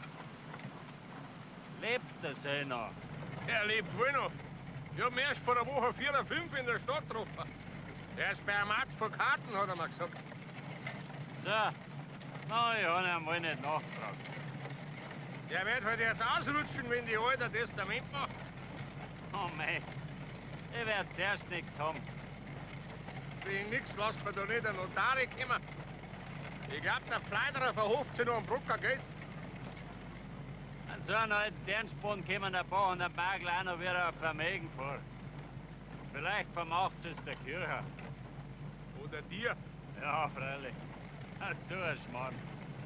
Lebt der See noch? Er lebt wohl noch. Ich hab ihn erst vor einer Woche vier oder fünf in der Stadt getroffen. Er ist bei einem Arzt von Karten, hat er mir gesagt. So. Na, ich habe ihn mal nicht nachgefragt. Der wird halt jetzt ausrutschen, wenn die Alte ein Testament macht. Oh mei, ich werd zuerst nichts haben. Wegen nix lässt man da nicht einen Notar kommen. Ich glaub, der Fleiderer verhofft sich noch einen Brucker Geld. An so einen alten Dernspon kommen ein paar hundert Bagel auch noch wieder auf Vermögen vor. Vielleicht vermacht es der Kirche. Oder dir. Ja, freilich. Ach, so ein Schmarrn.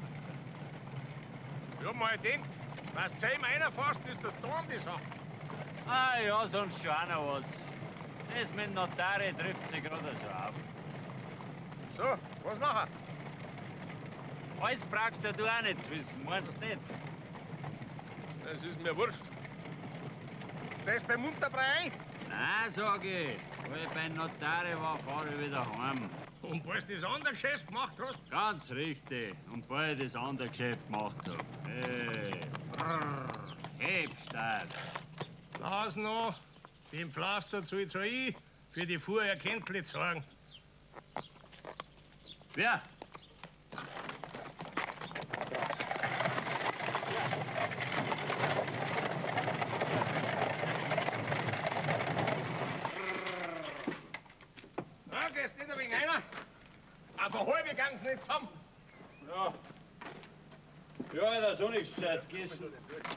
Ich hab mal gedacht, was du ihm reinfährst, ist das Dorn die Sache. Ah ja, sonst schon auch noch was. Das mit Notare trifft sich gerade so auf. So, was nachher? Alles brauchst du auch nicht zu wissen, meinst du nicht? Das ist mir wurscht. Das beim Unterbrei ein? Nein, sag ich. Weil ich bei Notare war, fahre ich wieder heim. Und weil du das andere Geschäft gemacht hast? Ganz richtig. Und weil ich das andere Geschäft gemacht hab. Hey. Hebstadt. Lass noch. Den Pflaster zahl ich ich, für die Fuhr erkenntlich sagen. Wer? Na, gehst nicht ein wenig einer? Auf eine halbe gang's nicht zusammen. Ja. Ja, da ist auch nichts Gescheites gegessen.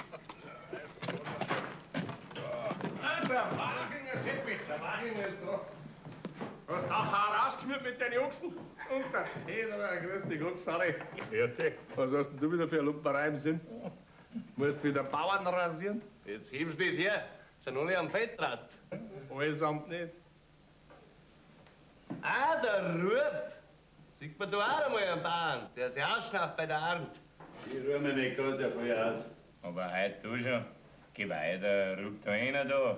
Ah, der Wachinger, Seppi, der Wachinger ist da. Hast du auch rausgeschmiert mit deinen Ochsen? Und der Zehner, grüß dich, Ochs, Harry. Grüß. Was hast denn du wieder für eine Lumperei im Sinn? Musst wieder Bauern rasieren? Jetzt hebst du nicht her. Sind noch nicht am Fettrast. Allesamt nicht. Ah, der Rub. Sieht man da auch einmal einen Bauern. Der sich ausschnauft bei der Arndt. Ich ruhe mich nicht ganz so viel aus. Aber heute du schon. Geh weiter, ruft da einer da.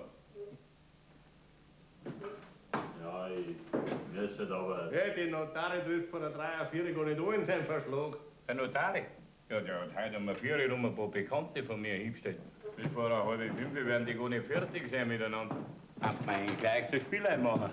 Ja, ich wüsste aber. Hey, die Notare trifft von der drei auf vier gar nicht an in seinem Verschlag. Der Notare? Ja, der hat heute um vier Uhr rum ein paar Bekannte von mir hingestellt. Bis vor einer halben fünf werden die gar nicht fertig sein miteinander. Ab mein gleich das Spiel machen.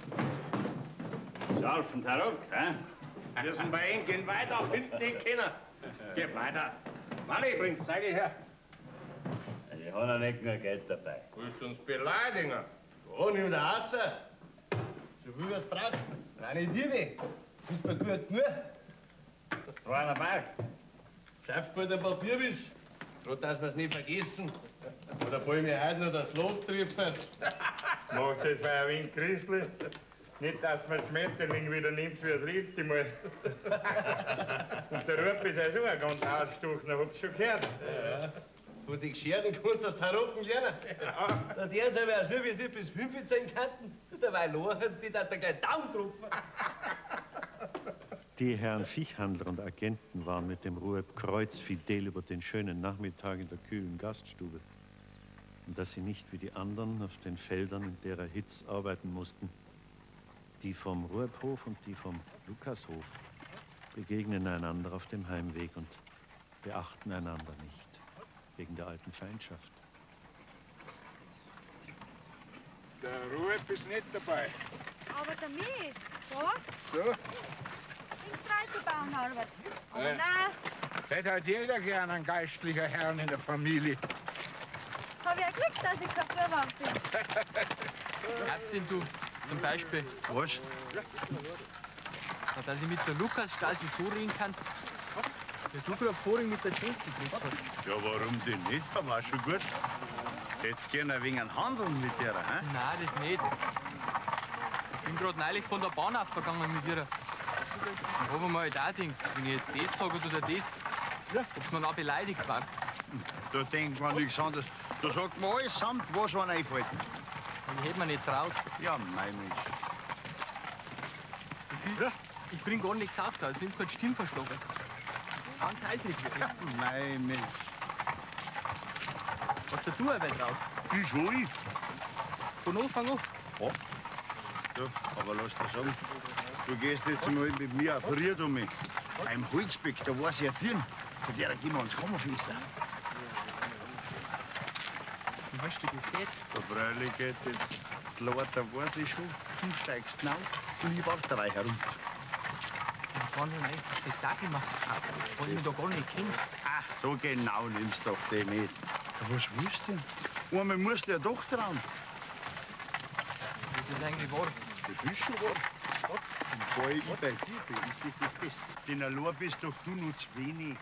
Scharfen Tarock, hä? Wir sind bei Ihnen, gehen weiter auf hinten nicht kennen. Geh weiter. Wally, bring's, zeig ich her. Ich habe noch nicht mehr Geld dabei. Willst du uns beleidigen? Ja, nimm da raus. So viel was brauchst du. Reine Diebe. Bist mir gut genug. zweihundert Mark. Schaff gut ein Papierwisch. Gerade, dass wir's nicht vergessen. Oder wollen wir heute noch das Lot treffen? Macht das bei ein wenig Christli. Nicht, dass man Schmetterling wieder nimmt für das letzte Mal. Und der Ruf ist ja so ein ganz ausstochner, hab's schon gehört. Ja. Von den Gescherden kannst du aus Tarocken lernen. Ja. Der sei wär's nur, wie es nicht bis fünf sein könnten. Dabei lachen sie nicht, dass der gleich Daumen tropfen. Die Herren Viechhandler und Agenten waren mit dem Rueb kreuzfidel über den schönen Nachmittag in der kühlen Gaststube. Und dass sie nicht wie die anderen auf den Feldern in derer Hitz arbeiten mussten. Die vom Ruebhof und die vom Lukashof begegnen einander auf dem Heimweg und beachten einander nicht, wegen der alten Feindschaft. Der Rueb ist nicht dabei. Aber der Mies, ja? So? In Streitebauernarbeit. Aber Äh. nein, Hätte halt jeder gern einen geistlichen Herrn in der Familie. hab ich ja Glück, dass ich kein Vorwand bin. Glaubst denn du zum Beispiel, Was? dass ich mit der Lukas-Stasi so reden kann, wie du gerade vorhin mit der Schwänze gekriegt hast? Ja, warum denn nicht? Das war schon gut. Jetzt gehen wir wegen Handeln mit der, hä? Nein, das nicht. Ich bin gerade neulich von der Bahn aufgegangen mit ihr. Da hab ich mir halt auch gedacht, wenn ich jetzt das sage oder das, ob sie mir auch beleidigt war. Da denkt man nichts anderes. Da sagt man alles samt, was einem einfällt. Und ich hätte mir nicht traut. Ja, mein Mensch. Das ist, ich bring gar nichts raus, als wenn es mir die Stimme verschlagen. Ganz heißlich. Mein Mensch. Hast du du eine drauf? Ich schon. Von Anfang an. Ja. Du, aber lass dir sagen, du gehst jetzt mal mit mir auf Ried um mich. Beim Holzbeck, da war sie ein Tier. Von der gehen wir ans Kammerfenster. Wie weißt du, das geht? Da freilich geht das. Klar, da weiß ich schon. Du steigst hinauf und ich warte rein herunter. Ich kann nicht ein Spektakel machen, was ich mich da gar nicht kenne. Ach, so genau nimmst du doch den nicht. Ja, was willst du denn? Einmal musst du ja doch trauen. Das ist eigentlich wahr. Das ist schon wahr. Und weil ich bei dir bin, ist das das Beste. Denn allein bist doch du nur zu wenig.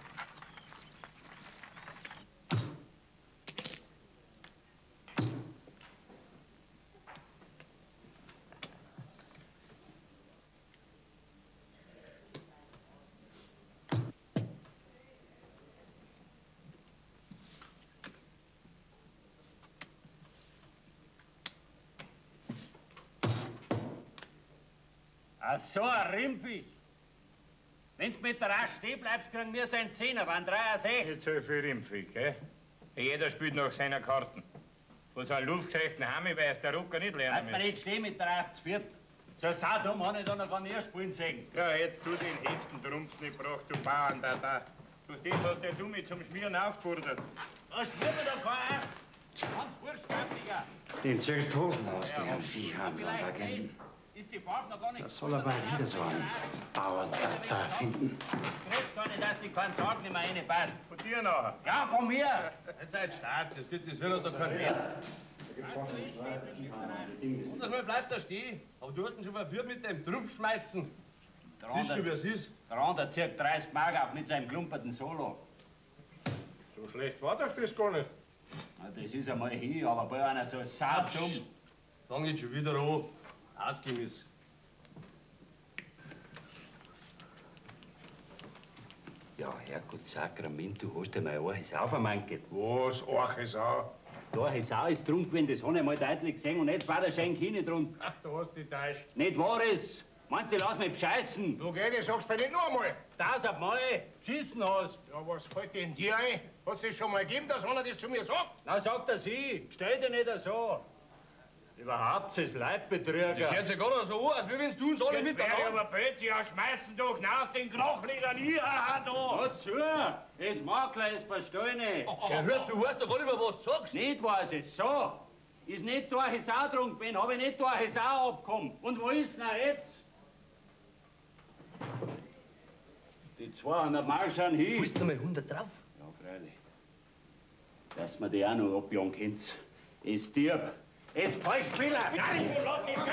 Ach so, ein Rimpich. Wenn du mit der Rasch stehen bleibst, kriegen wir seinen Zehner, waren drei sechs. Nicht so viel Rimpfig, gell? Jeder spielt nach seiner Karten. Von so einem luftgesächten Hammi weiß der Rucker nicht lernen Hat man müssen. nicht stehen mit der Rasch zu viert. So saudumm habe ich da noch gar nicht spielen sehen. Ja, jetzt tu den höchsten Trumpf nicht gebracht, du Bauern, da, da. Durch das hast ja du mich zum Schmieren aufgefordert. Da schmiert mir doch kein Ass. Ganz wurschtfertiger. Den ziehst Hosen aus, die Herrn Viehhandler und Agenten. Ist die Farbe noch gar nicht... Das soll er mal wieder so einen Bauerndraht da finden. Kriegst gar nicht, dass die keinen Tag nicht mehr reinpasst. Von dir nachher? Ja, von mir. Jetzt seid stark, das geht, das wird doch kein Wert. Und das mal bleibt da stehen. Aber du hast ihn schon verführt mit dem Trumpf schmeißen. Siehst du, wer es ist? Der andere zirkt dreißig Mark auf mit seinem klumperten Solo. So schlecht war doch das gar nicht. Na, das ist einmal hin, aber bei einer so saudumm. Fang jetzt schon wieder an. Ausgewiss. Ja, Herrgott, Sakrament, du hast einmal ein Sau vermanket. Was, Arche Sau? Da, eine Sau ist drum gewesen, das habe ich mal deutlich gesehen. Und jetzt war der Schenk hin drum. Ach, du hast dich täuscht. Nicht wahr ist? Meinst du, lass mich bescheißen? Du geh, das sagst du mir nicht noch einmal. Tausend Mal beschissen hast. Ja, was fällt denn dir ein? Hat das schon mal gegeben, dass einer das zu mir sagt? Na, sagt er sie. Stell dir nicht so. Überhaupt ist Leibbetrüger. Das hört sich gar nicht so an, als wenn du uns alle Jetzt wär ich miteinander... aber böse, ja, schmeißen doch nach den Krochlidern hier, da. Wozu? Das Makler ist verstehen. Der hört, du weißt doch gar nicht mehr, was du sagst. Nicht weiß es, so. Ist nicht da eine Sau drunk bin, habe ich nicht da eine Sau abgekommen. Und wo ist denn er jetzt? Die zweihundert Mark sind hin. Willst du mal hundert drauf? Ja, freilich. Dass man die auch noch abjagen könnt. Ist Dieb. Ist Falschspieler. Nein, du lass dich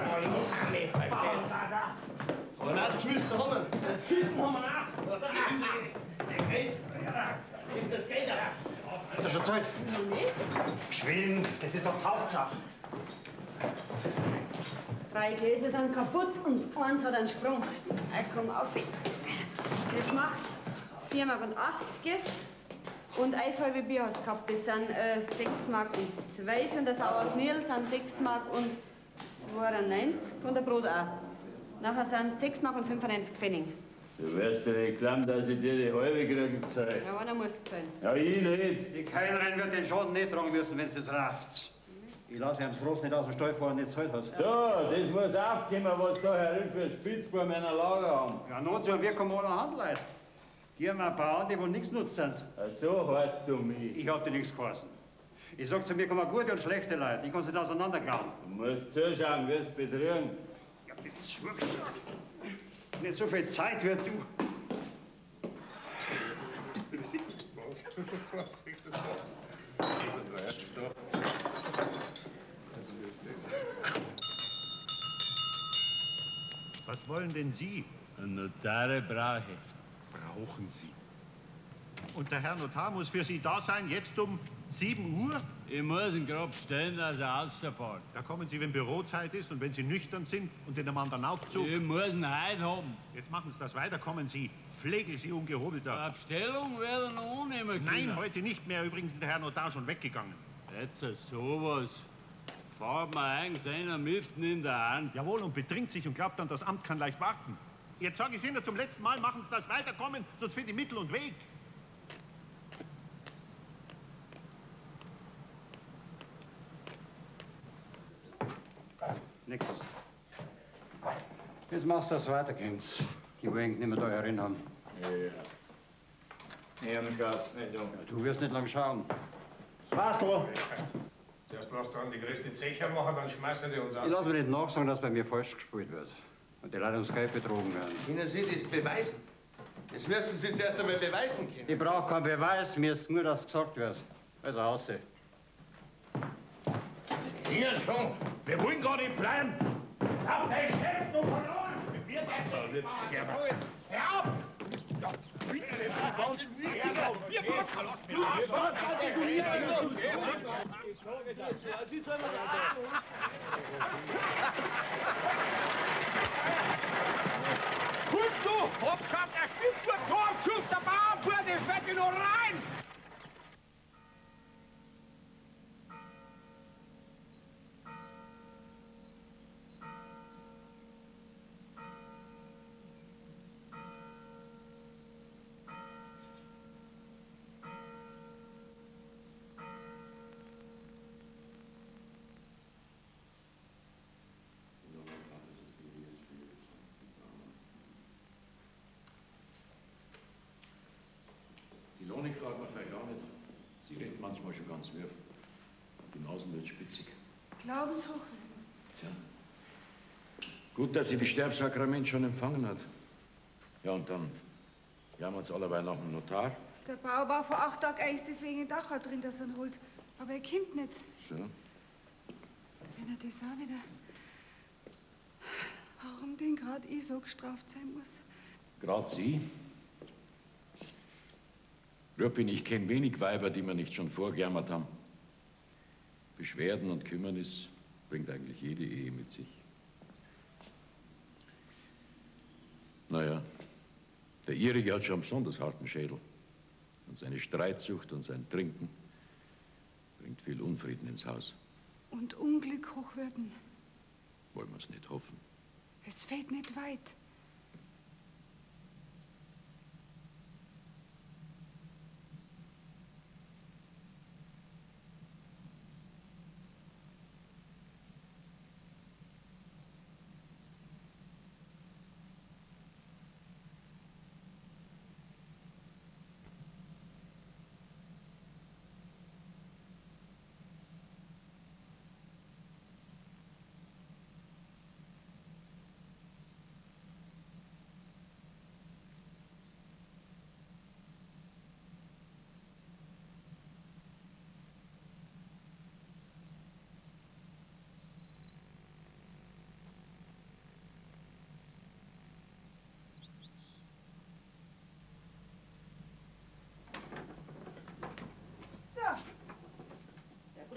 Aber nein, geschmissen haben wir. Schießen haben wir auch. Das ist er schon Zeit? Noch nicht? Geschwind, das ist doch die Hauptsache. Drei Gläser sind kaputt und eins hat einen Sprung. Ich komm auf. Das macht vier Mark und achtzig. Und ein halbe Bier hast du gehabt, das sind äh, sechs Mark und zwölf. Und das Sauers Nierl sind sechs Mark und zweiundneunzig. Und der Brot auch. Nachher sind sechs Mark und fünfundneunzig Pfennig. Du wirst dir nicht glauben, dass ich dir die halbe kriege, Zeit. Ja, einer muss es zahlen. Ja, ich nicht. Die Kellnerin wird den Schaden nicht tragen müssen, wenn sie das rafft. Ich lasse ihm das Ross nicht aus dem Stall fahren, nicht Zeit hat. So, das muss aufkommen, was da herin für Spitzbuben in der Lager haben. Ja, not so, wir kommen alle Handleute. Die haben ein paar an, die wohl nichts nutzt sind. Ach so heißt du mich. Ich hab dir nichts geheißen. Ich sag zu mir, kommen gute und schlechte Leute. Ich kann's nicht auseinandergraben. Du musst zuschauen, wie es betrügen. Ja, jetzt schwuchst du. Nicht so viel Zeit wird du. Was wollen denn Sie? Einen Notare brauche ich. Brauchen Sie? Und der Herr Notar muss für Sie da sein, jetzt um sieben Uhr? Ich muss ihn grob stellen, dass er außerfährt. Da kommen Sie, wenn Bürozeit ist und wenn Sie nüchtern sind und in einem anderen Aufzug. Ich muss ihn heute haben. Jetzt machen Sie das weiter, kommen Sie. Pflege Sie ungehobelter. Abstellung werde ich noch annehmen können. Nein, heute nicht mehr. Übrigens ist der Herr Notar schon weggegangen. Jetzt sowas. Fahrt mir eigentlich einer mitten in der Hand. Jawohl, und betrinkt sich und glaubt dann, das Amt kann leicht warten. Jetzt sage ich Ihnen zum letzten Mal, machen Sie das weiterkommen, sonst finde ich Mittel und Weg. Nix. Jetzt machst du das weiter, Kind. Die wollen nicht mehr da herin haben. Ja. Ihren geht's nicht um. Du wirst nicht lang schauen. Was du? Zuerst lass du an die größte Zecher machen, dann schmeißen die uns aus. Ich lass mir nicht nachsagen, dass bei mir falsch gespielt wird. Und die Leute ums Geld betrogen werden. Können Sie das beweisen? Das müssen Sie zuerst einmal beweisen können. Ich brauche keinen Beweis, mir ist nur, dass gesagt wird. Also aussehen. Hier schon. Wir wollen gar nicht bleiben. Auf dein Chef, du verloren. Wir werden Hör auf! Bitte, wir Gut, du! Hauptsache, der Spitzbub, Torschub, der Bauernfuhr, der schmeckt noch rein! Die Lohne gefragt man vielleicht auch nicht. Sie redet manchmal schon ganz wirr. Die Nasen wird spitzig. Glaubenshoch. Tja. Gut, dass sie die Sterbsakrament schon empfangen hat. Ja, und dann jammern sie allerweil nach dem Notar. Der Bau war vor acht Tagen eins deswegen in Dachau drin, dass er ihn holt. Aber er kommt nicht. So. Wenn er das auch wieder... Warum denn gerade ich so gestraft sein muss? Gerade Sie? Rüppin, ich kenne wenig Weiber, die mir nicht schon vorgejammert haben. Beschwerden und Kümmernis bringt eigentlich jede Ehe mit sich. Naja, der Ihrige hat schon einen besonders harten Schädel. Und seine Streitsucht und sein Trinken bringt viel Unfrieden ins Haus. Und Unglück hochwerden. Wollen wir es nicht hoffen. Es fehlt nicht weit.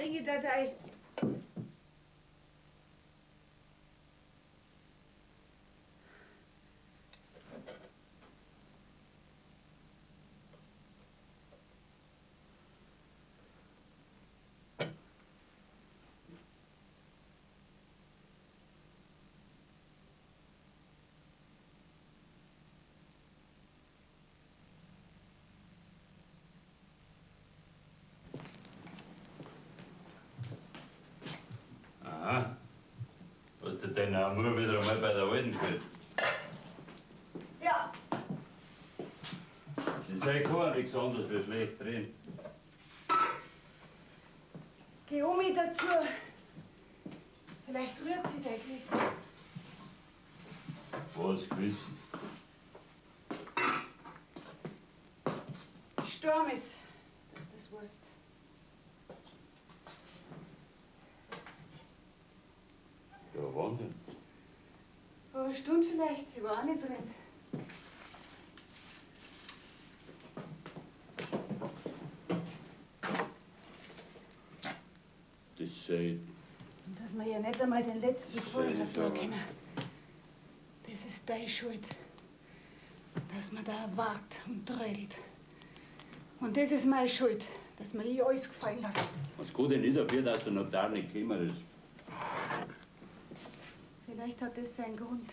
bringe ich dir ein. Aha. Hast du den Amur wieder einmal bei der Alten gespielt? Ja. Das ist ja kein nichts anderes wie schlecht drin. Geh um mich dazu. Vielleicht rührt sie dein Gewissen. Was Gewissen? Sturm ist, dass du das weißt. Ja, wann denn? Vor einer Stunde vielleicht, ich war auch nicht drin. Das sei. Und dass wir ja nicht einmal den letzten Gefallen Sei dafür so. können. Das ist deine Schuld. Dass man da wart und trödelt. Und das ist meine Schuld, dass mir ich alles gefallen lasse. Was kann denn nicht dafür, dass der Notar nicht gekommen ist? Vielleicht hat das seinen Grund.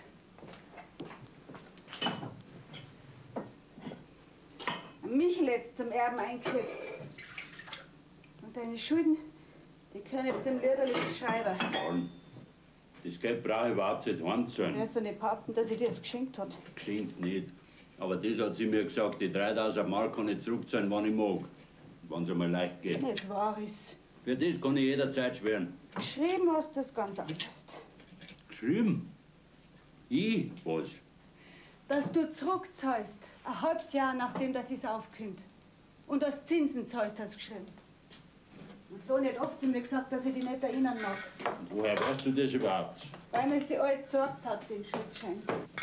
Michel jetzt zum Erben eingesetzt. Und deine Schulden, die können jetzt dem liederlichen Schreiber. Mann, das Geld brauche ich überhaupt nicht heimzahlen. Wirst du nicht behaupten, dass ich dir das geschenkt hat? Geschenkt nicht. Aber das hat sie mir gesagt, die dreitausend Mark kann ich zurückzahlen, wann ich mag. Wenn es einmal leicht geht. Nicht wahr ist. Für das kann ich jederzeit schwören. Geschrieben hast du das ganz anders. Geschrieben? Ich? Was? Dass du zurückzahlst, ein halbes Jahr nachdem das ist aufgehört. Und dass Zinsen zahlst, hast du geschrieben. Und Lohn hat oft zu mir gesagt, dass ich dich nicht erinnern mag. Und woher weißt du das überhaupt? Weil mir es die Alte gesagt hat, den Schuldschein.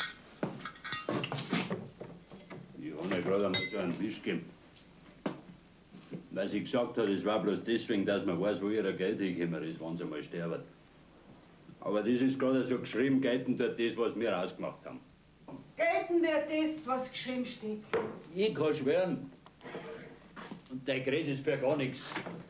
Ich habe mir gerade einmal so einen Wisch gegeben. Weil sie gesagt hat, es war bloß deswegen, dass man weiß, wo ihr Geld hingekommen ist, wenn sie mal sterben. Aber das ist gerade so geschrieben, gelten dort das, was wir ausgemacht haben. Gelten wird das, was geschrieben steht. Ich kann schwören. Und dein Gerät ist für gar nichts.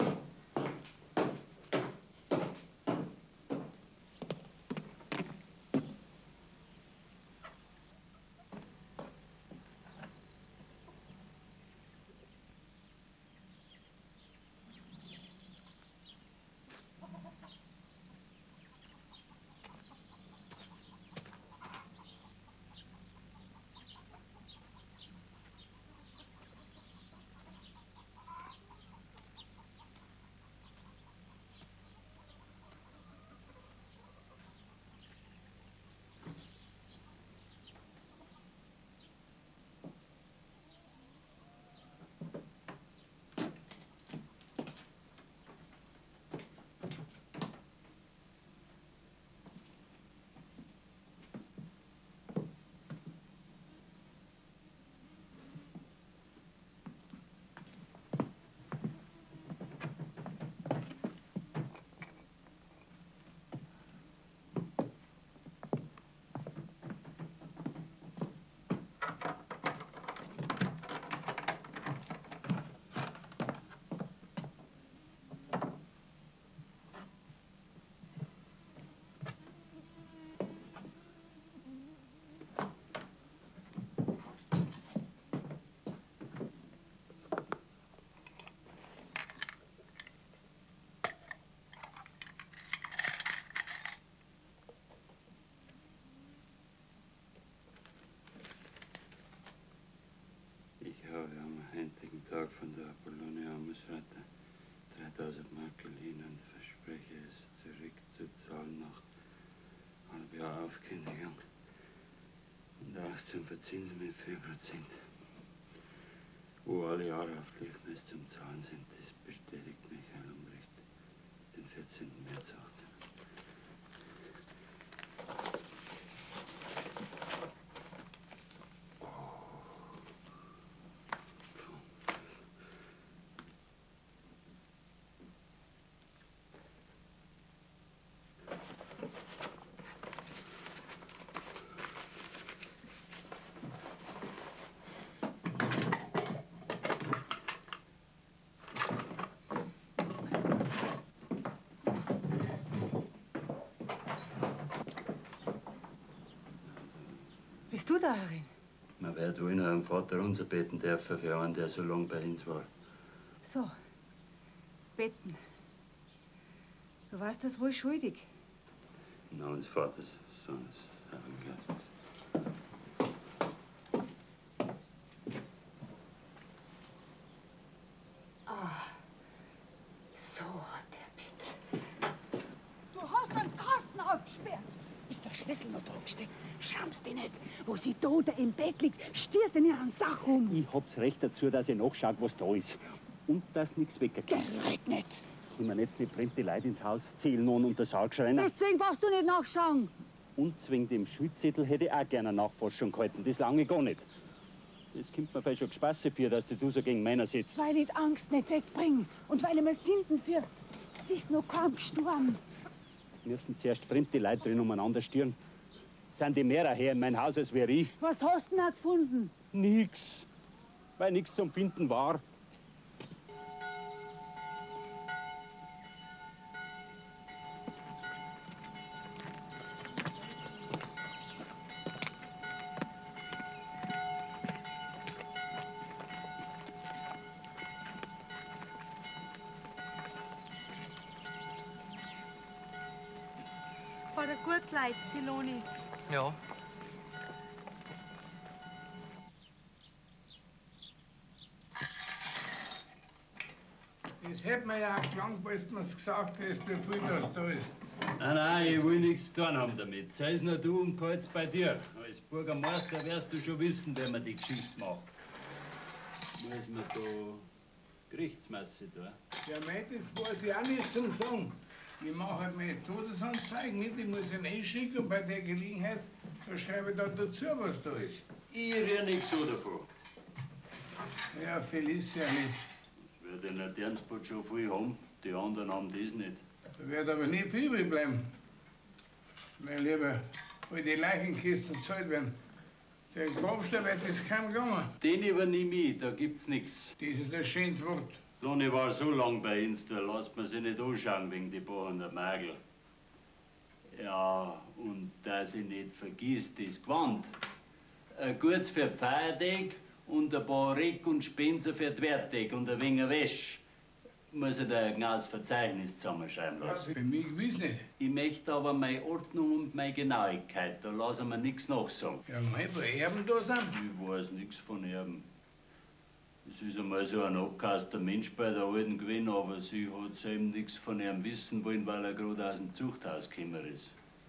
Ich habe am heutigen Tag von der Apollonia Amesreiter dreitausend Mark geliehen und verspreche es zurückzuzahlen nach halb Jahr Aufkündigung. Und auch zum Verzinsen mit vier Prozent. Wo alle Jahre auf Gleichmess zum Zahlen sind, das bestätigt Michael Umbrecht den vierzehnten März achtzehn. gehst du da herein? Man wird wohl noch am Vater unser beten dürfen für einen, der so lange bei uns war. So, beten. Du warst das wohl schuldig. Na, uns Vater, so ist es. Ah, so hat der Peter. Du hast einen Kasten abgesperrt. Ist der Schlüssel noch dran gesteckt? Schamst dich nicht. Wo sie tot im Bett liegt, stierst in ihren Sach um. Ich hab's Recht dazu, dass ich nachschaue, was da ist. Und dass nichts weggeht. Gerät nicht. Ich meine jetzt nicht fremde Leute ins Haus zählen und unter Sarg schreien. Deswegen brauchst du nicht nachschauen. Und wegen dem Schuldzettel hätte ich auch gerne eine Nachforschung gehalten. Das lange gar nicht. Das kommt mir vielleicht schon gespasse für, dass du so gegen Männer sitzt. Weil ich die Angst nicht wegbringe. Und weil ich mir Sünden für. Sie ist noch kaum gestorben. Müssen zuerst fremde Leute drin umeinander stieren. Sind die mehr her in mein Haus als wäre ich? Was hast du denn auch gefunden? Nix. Weil nichts zum Finden war. War der gut leid, die Loni. Ja. Das hätte man ja auch gelangt, als du mir's gesagt hast, wie viel das da ist. Nein, nein, ich will nichts zu tun haben damit. Sei es nur du und gehalt's bei dir. Als Bürgermeister wirst du schon wissen, wer man die Geschichte macht. Muss man da Gerichtsmesse tun? Ja, mei, das weiß ich auch nicht zum Sagen. Ich mache halt meine Todesanzeigen nicht, ich muss ihn einschicken und bei der Gelegenheit da schreibe ich dann dazu, was da ist. Ich rede nichts so davon. Ja, viel ist ja nicht. Das wird in der Dernsbad schon viel haben. Die anderen haben das nicht. Da wird aber nicht viel übrig bleiben. Weil lieber all die Leichenkisten gezahlt werden. Für den Grabstein wird das kaum gegangen. Den übernehme ich, da gibt's nichts. Das ist ein schönes Wort. Loni war so lang bei uns, da lässt man sich nicht anschauen wegen die Bohren der Magel. Ja, und dass ich nicht vergiss, das Gewand. Ein Gutes für die Feiertag und ein paar Reck und Spencer für die Werttag und ein wenig Wäsche. Muss ich da ein genaues Verzeichnis zusammenschreiben lassen. Bei mir gewiss nicht. Ich möchte aber meine Ordnung und meine Genauigkeit, da lassen wir nichts nachsagen. Ja, mei, wo Erben da sind? Ich weiß nichts von Erben. Es ist einmal so ein abgehauster Mensch bei der Alten gewesen, aber sie hat eben nichts von ihm wissen wollen, weil er gerade aus dem Zuchthaus gekommen ist.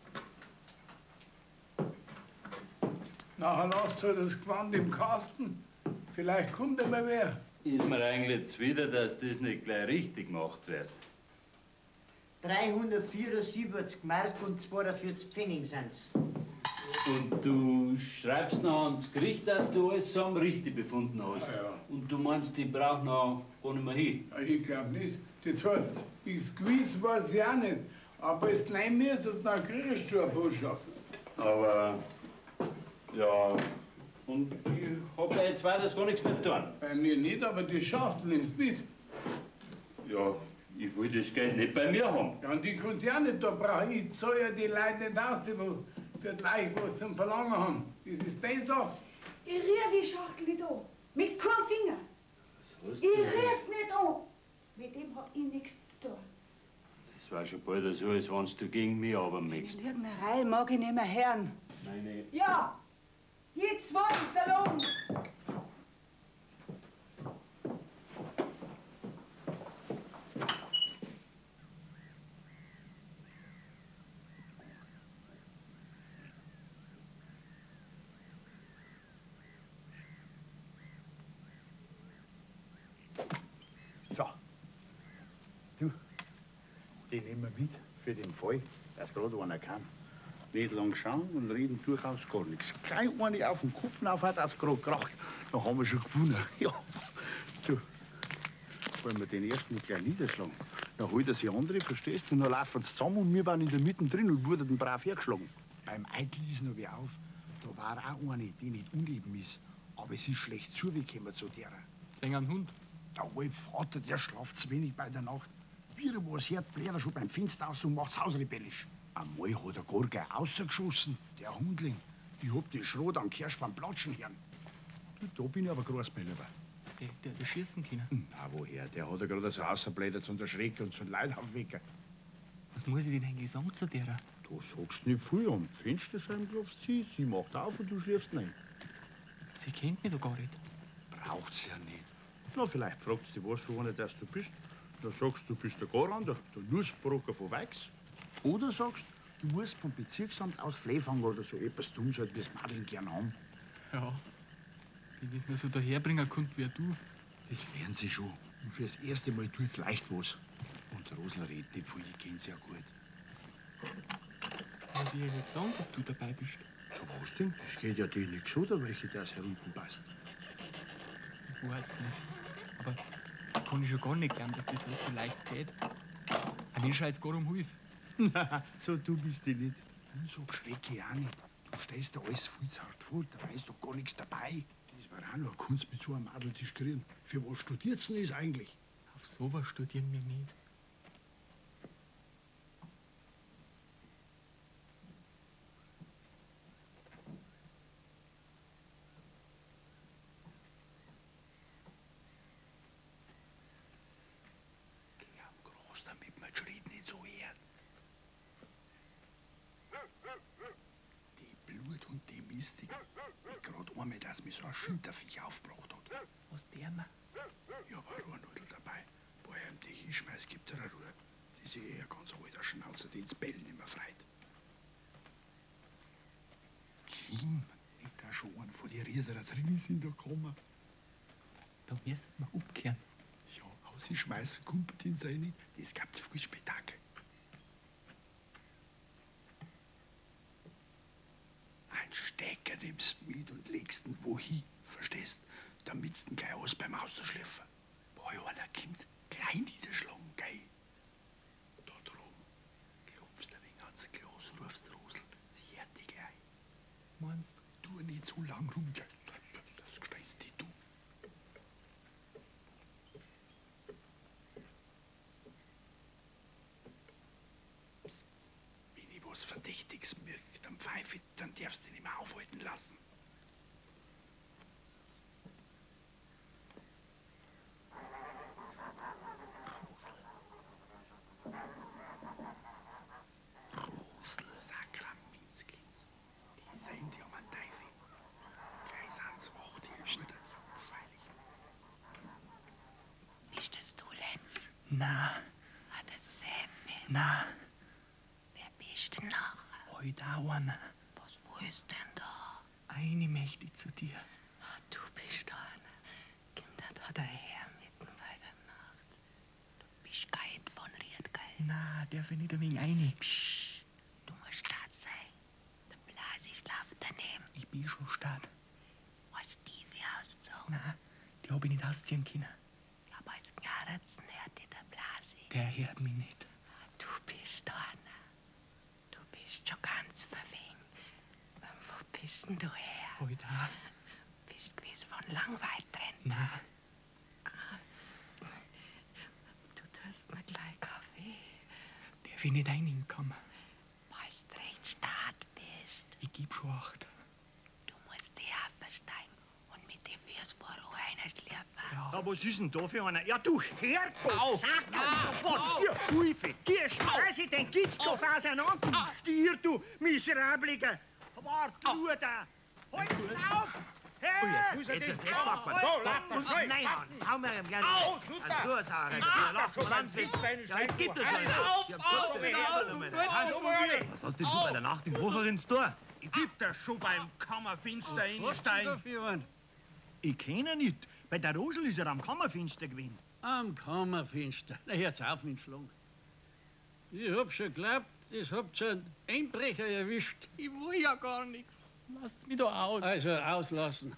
Nachher lasst halt das Gewand im Kasten. Vielleicht kommt einmal wer. Ist mir eigentlich zuwider, dass das nicht gleich richtig gemacht wird. dreihundertvierundsiebzig Mark und zweiundvierzig Pfennig sind's. Und du schreibst noch ans Gericht, dass du alles zusammen richtig befunden hast. Ja, ja. Und du meinst, ich brauch noch gar nicht mehr hin. Ja, ich glaub nicht. Das heißt, ist gewiss weiß ich auch nicht. Aber es nein mir ist, dann kriegst du eine Botschaft. Aber, ja, und ich hab ja jetzt weiter gar nichts mehr zu tun. Bei mir nicht, aber die Schachtel nimmst mit. Ja, ich will das Geld nicht bei mir haben. Ja, und die konnte ich auch nicht da brauchen. Ich zahle ja die Leute nicht aus, die wo für die Leiche was zum Verlangen haben. Das ist die Sache. Ich riech die Schachtel nicht an. Mit keinem Finger. Was Ich riech's nicht an. Mit dem hab ich nichts zu tun. Das war schon bald so, als wenn du gegen mich aber möchtest. In irgendeiner Reihe mag ich nicht mehr hören. Meine. Ja, jetzt was ist der Lohn? So. Du, den nehmen wir mit für den Fall, dass gerade einer kann. Nicht lang schauen und reden durchaus gar nichts. Gleich eine auf den Kopf auf hat, das gerade kracht, dann haben wir schon gewonnen. Ja. Du, wollen wir den ersten gleich niederschlagen? Dann holt er sich andere, verstehst du? Und dann laufen sie zusammen und wir waren in der Mitte drin und wurden den brav hergeschlagen. Beim Eitel ist noch wer auf. Da war auch eine, die nicht ungeben ist. Aber es ist schlecht zugekommen zu der. Wegen einem Hund? Der alte Vater, der schlaft zu wenig bei der Nacht. Wie er was hört, bläht er schon beim Fenster aus und macht's hausrebellisch. Einmal hat er gar gleich rausgeschossen, der Hundling. Ich hab den Schrot am Kirschbaum platschen hören. Du, da bin ich aber groß bei lieber. Der, der, der schießen können. Na, woher? Der hat ja gerade so rausgeblättert und erschreckt und so einen Leidhauf wecken. Was muss ich denn eigentlich sagen zu der? Du sagst nicht viel. Am Fenster sein klopft sie, sie macht auf und du schläfst rein. Sie kennt mich doch gar nicht. Braucht sie ja nicht. Na, vielleicht fragt sie, was für einer dass du bist. Dann sagst du, du bist der Garander, der Nussbrocker von Weix. Oder sagst, du musst vom Bezirksamt aus Fleefang oder so etwas tun, so wie es Madeln gern haben. Ja. Wenn ich nur so daherbringen konnte wie du. Das lernen sie schon. Und fürs erste Mal tut's leicht was. Und Rosler redet nicht viel, ich kenn sie ja gut. Muss ich ja nicht sagen, dass du dabei bist. So was denn? Das geht ja dir nicht so, da welche das herunten passt. Ich weiß nicht. Aber das kann ich schon gar nicht glauben, dass das alles so leicht geht. Ein Mensch jetzt gar um Hilfe. Nein, so du bist du nicht. Und so schrecke ich auch nicht. Du stellst dir alles viel zu hart vor, da ist doch gar nichts dabei. Das war auch noch eine Kunst mit so einem Madel zu kriegen. Für was studiert's denn das eigentlich? Auf sowas studieren wir nicht. Damit man das Schritt nicht so hört. Die Blut und die Mystik. Gerade einmal, dass mich so ein Schilderviech aufgebracht hat. Was der mir? Ich hab eine Rohrnudel dabei. Wo er ihm die hinschmeißt, gibt er eine Ruhe. Das ist eh ein ganz alter Schnauzer, die ins Bellen immer freit. Kim, nicht da schon einen von den Riederer drin ist in der Kammer. Da müssen wir umkehren. Sie schmeißen Kumpel in seine, das gab viel Spektakel. Ein Stecker nimmst mit und legst ihn wohin, verstehst? Damit du ihn gleich aus beim Ausschläfen. Wo einer kommt, gleich niederschlagen, gell? Da drum, klopfst du ein wenig ans Glas, rufst Rosel, sie hört dich gleich. Meinst du? Tu nicht so lang rum, das stresst dich, du. Was Verdächtiges merkt am Pfeife, dann darfst du ihn nicht mehr aufhalten lassen. Rosel. Rosel, Sakraminskins. Die sehen die um einen Teufel. Gleich sind's wach, die Schnitter. Freilich. Bist das du, Lenz? Na. Hat das Seppi? Na. Bist du nachher? Heute auch einer. Was willst denn da? Eine möchte ich zu dir. Ach, du bist da einer. Komm da da daher mitten bei der Nacht. Du bist kein von Ried, gell? Na, darf ich nicht ein wenig rein? Psst, du musst stark sein. Der Blasi schlaft daneben. Ich bin schon stark. Hast du die wie ausgezogen? Na, die hab ich nicht ausziehen können. Aber als Knarretzen hört dir der Blasi. Der hört mich nicht. Du bist da einer. Bist schon ganz verwegen. Wo bist denn du her? Heute. Bist gewiss von Langweil drin. Na. Ah, du tust mir gleich Kaffee. Darf ich nicht reinkommen? Weil du recht stark bist. Ich geb schon acht. Du musst die aufsteigen und mit den Füßen vor Ruhe einschläfen. Ja. Ja, was ist denn da für einer? Ja, du Herrgott! Au! Sag Au! was für Hilfe! Geh, schmeiß ich den Gitzkopf auseinander! Du Stier, du Miserabliger! Wart, du da! Halt auf! Hey! Jetzt, jetzt, jetzt, mach mal. Da, da, da, nein, Mann, hau mir im Gern. Au, An so Sache. Lass mal dann fix. Ja, gib das mal. Auf, auf, Was hast denn du bei der Nacht im Hofer ins Tor? Ich geb dir schon beim Kammerfinster einsteigen. Ich kenn ihn nicht. Bei der Rosel ist er am Kammerfinster gewesen. Am Kammerfinster? Na, hört's auf mit dem Schlag. Ich hab schon geglaubt, das habt schon einen Einbrecher erwischt. Ich will ja gar nichts. Lasst mich da aus. Also auslassen.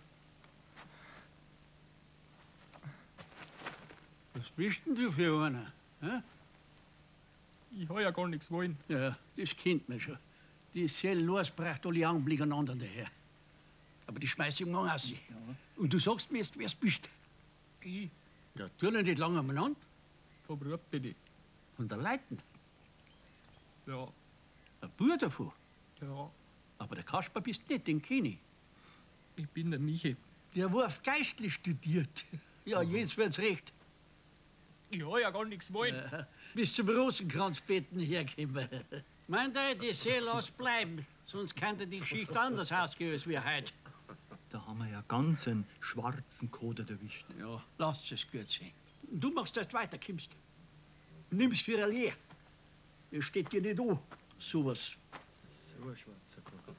Was bist denn du für einer? Hä? Ich hab ja gar nichts wollen. Ja, das kennt man schon. Die Seellos bracht alle Augenblicke aneinander daher. Aber die schmeiß ich morgen raus. Ja. Und du sagst mir jetzt, wer es bist. Ich? Ja, tu noch nicht lange aneinander. Vom Ruf bin ich. Von der Leiten? Ja. Ein Bub davon? Ja. Ein Aber der Kasper bist nicht, den kenn ich. Ich bin der Michi. Der Wurf geistlich studiert. Ja, jetzt wird's recht. Ich hab ja gar nichts wollen. Ja, bis zum Rosenkranzbetten herkommen. Meint ihr, die See lass bleiben, sonst könnte die Geschichte anders ausgehen als wir heute. Da haben wir ja ganz einen schwarzen Koder erwischt. Ja, lasst es gut sein. Du machst erst weiter, kommst. Nimm's für ein Lehr. Es steht dir nicht an, sowas. So ein schwarzer Koder.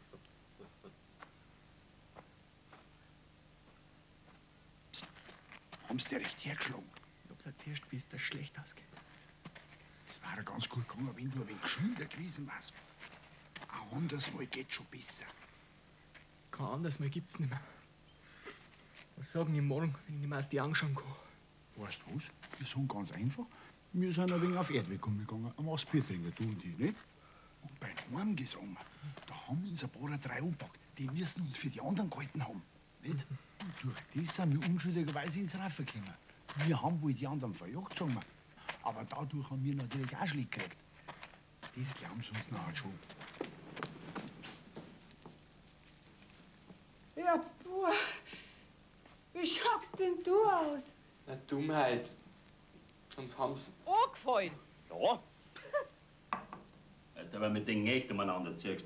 Psst. Haben sie dir recht hergeschlagen? Ich hab's erzählt, bis das schlecht ausgeht. Es wäre ganz gut gegangen, wenn du ein wenig geschwinder gewesen warst. Ein anderes Mal geht schon besser. Kein anderes Mal gibt's nicht mehr. Was sagen die morgen, wenn ich die Masti anschauen kann? Weißt du was? Wir sagen ganz einfach, wir sind ein wenig auf Erdweg umgegangen, am Bier trinken, du und ich, nicht? Und beim Heimgesang, da haben uns ein paar drei angepackt. Die müssen uns für die anderen gehalten haben, nicht? Und durch das sind wir unschuldigerweise ins Reifen gekommen. Wir haben wohl die anderen verjagt, sagen wir. Aber dadurch haben wir natürlich auch Schläge gekriegt. Das glauben sie uns nachher schon. Ja, boah. Wie schaust denn du aus? Na, Dummheit. Uns haben's Angefallen. Ja. Weißt du, aber mit den Knechten umeinander ziehst.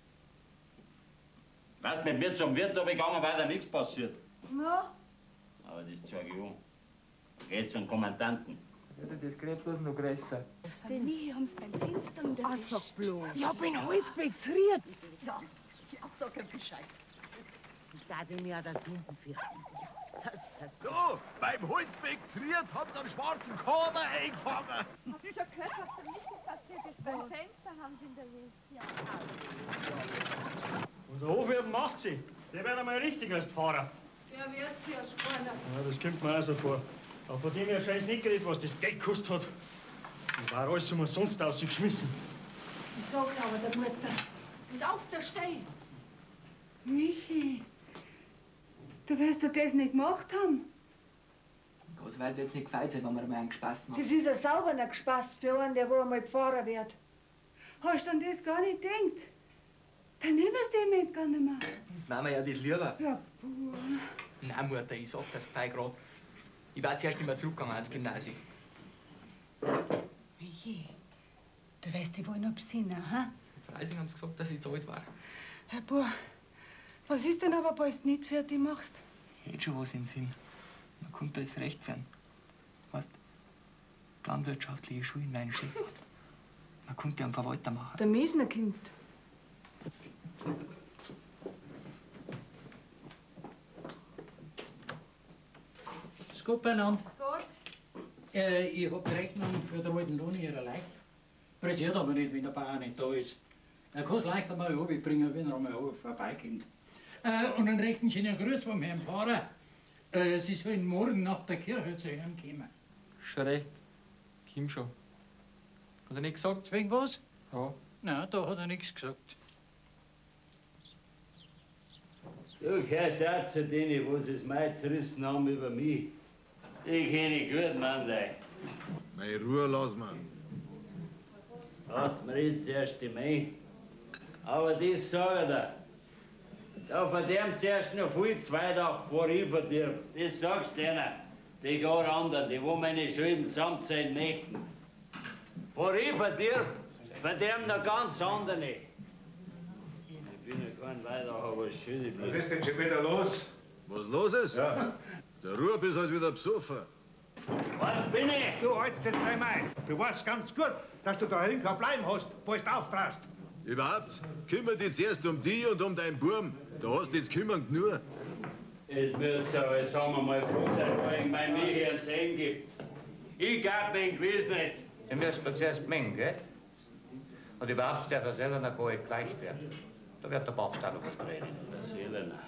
Weit mit mir zum Wirt gegangen, weil da nichts passiert. Na? Aber das zeig ich an. Geht zum Kommandanten. Ja, das Gerät bloß noch größer. Den Michi haben's beim Fenster Ach, erwischt. sag bloß. Ich hab ihn alles bezriert. Ja, ja, sag ihm Bescheid. Da den ja das hinten fürchten. Das, das. So, beim Holzbeck zriert haben sie einen schwarzen Kader eingefangen. Hab ich schon gehört, was da nicht passiert ist. Beim Fenster haben sie ihn erwischt. Ja. Unser Hofwirt macht sie. Der wird einmal richtig als Fahrer. Der wird ja spannend. Ja, das kommt mir auch so vor. Aber von dem her scheiß nicht geredet, was das Geld gekostet hat. Das war alles umsonst ausgeschmissen. Ich sag's aber der Mutter. Und auf der Stelle. Michi, du wirst doch das nicht gemacht haben. Das wird jetzt nicht gefeit sein, wenn wir einmal einen gespaßt machen. Das ist ein sauberer Gespaß für einen, der wo einmal Pfarrer wird. Hast du an das gar nicht gedacht? Dann nimm es dem Moment gar nicht mehr. Jetzt machen wir ja das lieber. Ja, puh. Nein, Mutter, ich sag das bei grad. Ich war zuerst nicht mehr zurückgegangen ins Gymnasium. Michi, du weißt dich wohl noch besinnen, ha? In Freising haben sie gesagt, dass ich zu alt war. Herr Bur, was ist denn aber, bald nicht fertig machst? Ich hätte schon was im Sinn. Man konnte das recht werden. Weißt, landwirtschaftliche Schule in meinen Chef. Man konnte einen Verwalter machen. Der Mesner kommt. Ist gut beieinander. Gut. Äh, ich hab die Rechnung für den alten Lohn Ihrer leicht. Pressiert aber nicht, wenn der Bauer nicht da ist. Er kann es leicht einmal runterbringen, wenn er einmal vorbeikommt. Äh, und einen rechten schönen Gruß vom Herrn Pfarrer. Äh, Sie sollen morgen nach der Kirche zu Ihnen kommen. Schon recht. Komm schon. Hat er nicht gesagt? Wegen was? Ja. Nein, da hat er nichts gesagt. Du gehörst auch zu denen, wo sie das Mai zerrissen haben über mich. Ich kenne gut, Mandei. Meine Ruhe lass mal. Lass mir jetzt zuerst die Mai. Aber das sag ich dir. Da verdient zuerst noch viel Zweitag vor ich von dir. Das sagst du denen. Die gar anderen, die wo meine Schulden zusammen sein möchten. Vor ich von dir verdienen noch ganz andere. Ich bin ja kein Weiter, was schuldig Was ist denn schon wieder los? Was los ist? Ja. Der Ruhr ist halt wieder besoffen. Was bin ich? Du haltst das bei mir. Du weißt ganz gut, dass du da hinten kein Bleiben hast, bald auftrast. Überhaupt, kümmere dich zuerst um dich und um deinen Burm. Da hast du jetzt kümmern genug. Jetzt müsst ihr aber, sagen wir mal, froh sein, weil ich mein Milch einen Segen gibt. Ich glaub mein Gewiss nicht. Den müssen wir zuerst mengen, gell? Und überhaupt darf der Sellener gar nicht gleich werden. Da wird der Papst auch noch was reden. Der Sellener.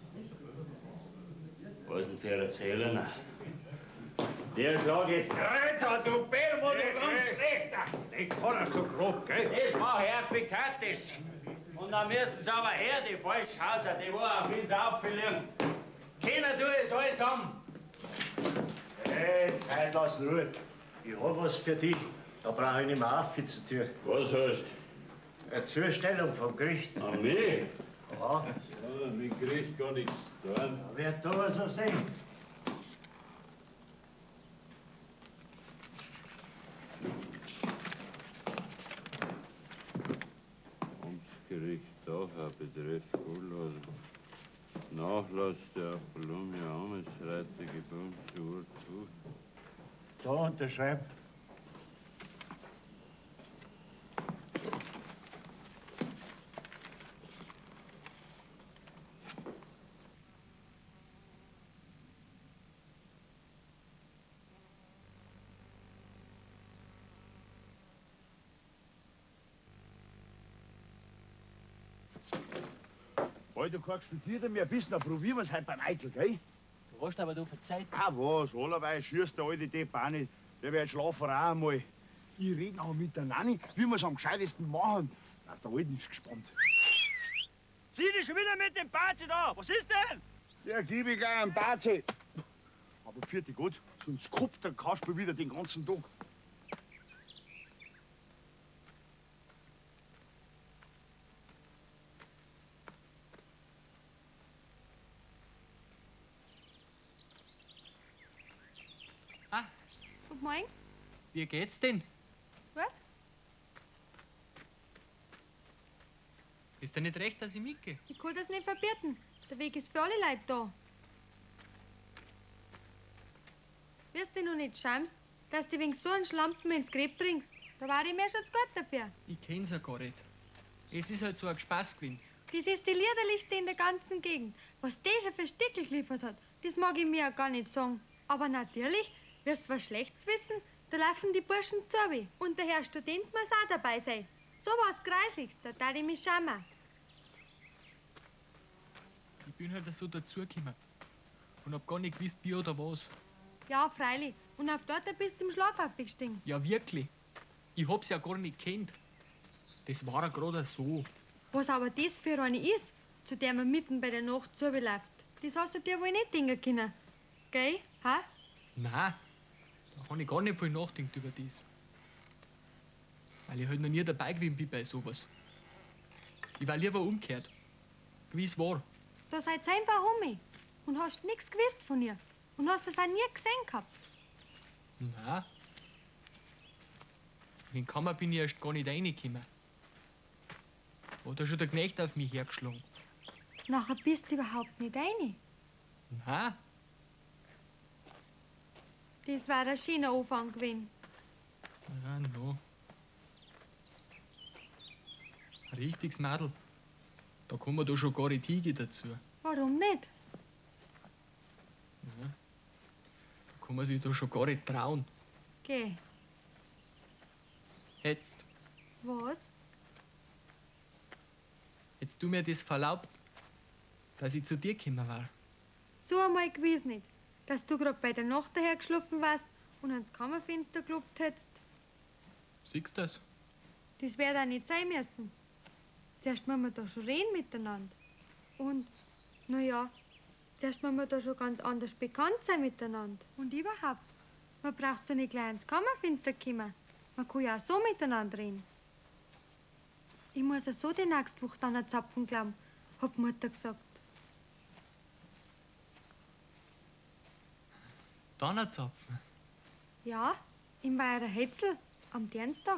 Was denn für ein Sellener? Der Schlag ist Kreuzer, du Bärmo, du ganz schlechter! Ich kann er so grob, gell? Das war herfikatisch. Und dann müssen sie aber her, die Falschhauser, die wo auf uns auffüllen. Keiner du es alles haben. Hey, Zeit, lass Ruhe. Ich hab was für dich. Da brauche ich nicht mehr auf zur Tür. Was hast du? Eine Zustellung vom Gericht. An mich? Ja. Ja, mit Gericht gar nichts tun. Wer da was aus dem? Amtsgericht Dachau betreff Vorladung. Nachlass der Apollonia Amesreiter geboren zu Ort zu. Da unterschreiben. Weil du kein Studierter mehr bist, dann probieren wir's halt beim Eitel, gell? Du hast aber du verzeiht. Ah, was? Allerweil schürst der alte Depp auch nicht. Der wird schlafen auch einmal. Ich rede noch mit der Nanni, wie wir's am gescheitesten machen. Dass der Alte ist gespannt. Sieh dich schon wieder mit dem Bazi da! Was ist denn? Der gib ich gleich einen Bazi. Aber vierte Gott, sonst kuppt der Kasper wieder den ganzen Tag. Guten Morgen. Wie geht's denn? Gut? Ist dir nicht recht, dass ich mitgehe? Ich kann das nicht verbieten. Der Weg ist für alle Leute da. Wirst du dich noch nicht schamst, dass du wegen so einen Schlampen ins Grab bringst? Da war ich mir schon zu gut dafür. Ich kenn's ja gar nicht. Es ist halt so ein Spaß gewesen. Das ist die liederlichste in der ganzen Gegend. Was die schon für Stickel geliefert hat, das mag ich mir ja gar nicht sagen. Aber natürlich, wirst du was Schlechtes wissen, da laufen die Burschen zu. Und der Herr Student muss auch dabei sein. So was Greisliches, da darf ich mich schämen. Ich bin halt so dazugekommen. Und hab gar nicht gewusst, wie oder was. Ja, freilich. Und auf dort bist du im Schlaf abgestiegen. Ja, wirklich. Ich hab's ja gar nicht kennt. Das war ja gerade so. Was aber das für eine ist, zu der man mitten bei der Nacht zuläuft, das hast du dir wohl nicht denken können. Gell, ha? Nein, da habe ich gar nicht viel nachgedacht über das. Weil ich halt noch nie dabei gewesen bin bei sowas. Ich war lieber umgekehrt. Gewiss war. Da seid ihr einfach um mich und hast nichts gewusst von ihr. Und hast das auch nie gesehen gehabt. Nein. In die Kammer bin ich erst gar nicht reingekommen. Hat da schon der Knecht auf mich hergeschlagen. Nachher bist du überhaupt nicht rein. Nein. Das war ein schöner Anfang gewesen. Ja, no. Ein richtiges Mädel. Da kann man da schon gar nicht hingehen dazu. Warum nicht? Ja. Da kann man sich da schon gar nicht trauen. Geh. Jetzt. Was? Hättest du mir das verlaubt, dass ich zu dir gekommen war? So einmal gewiss nicht, dass du gerade bei der Nacht daher geschlafen warst und ans Kammerfenster geklopft hättest. Siehst du das? Das wäre da nicht sein müssen. Zuerst müssen wir da schon reden miteinander. Und, na ja, zuerst müssen wir da schon ganz anders bekannt sein miteinander. Und überhaupt, man braucht so nicht gleich ans Kammerfenster kommen. Man kann ja auch so miteinander reden. Ich muss ja so die nächste Woche dann einen Zapfen glauben, hat die Mutter gesagt. Donnerzapfen? Ja, im Weiher Hetzel, am Dienstag.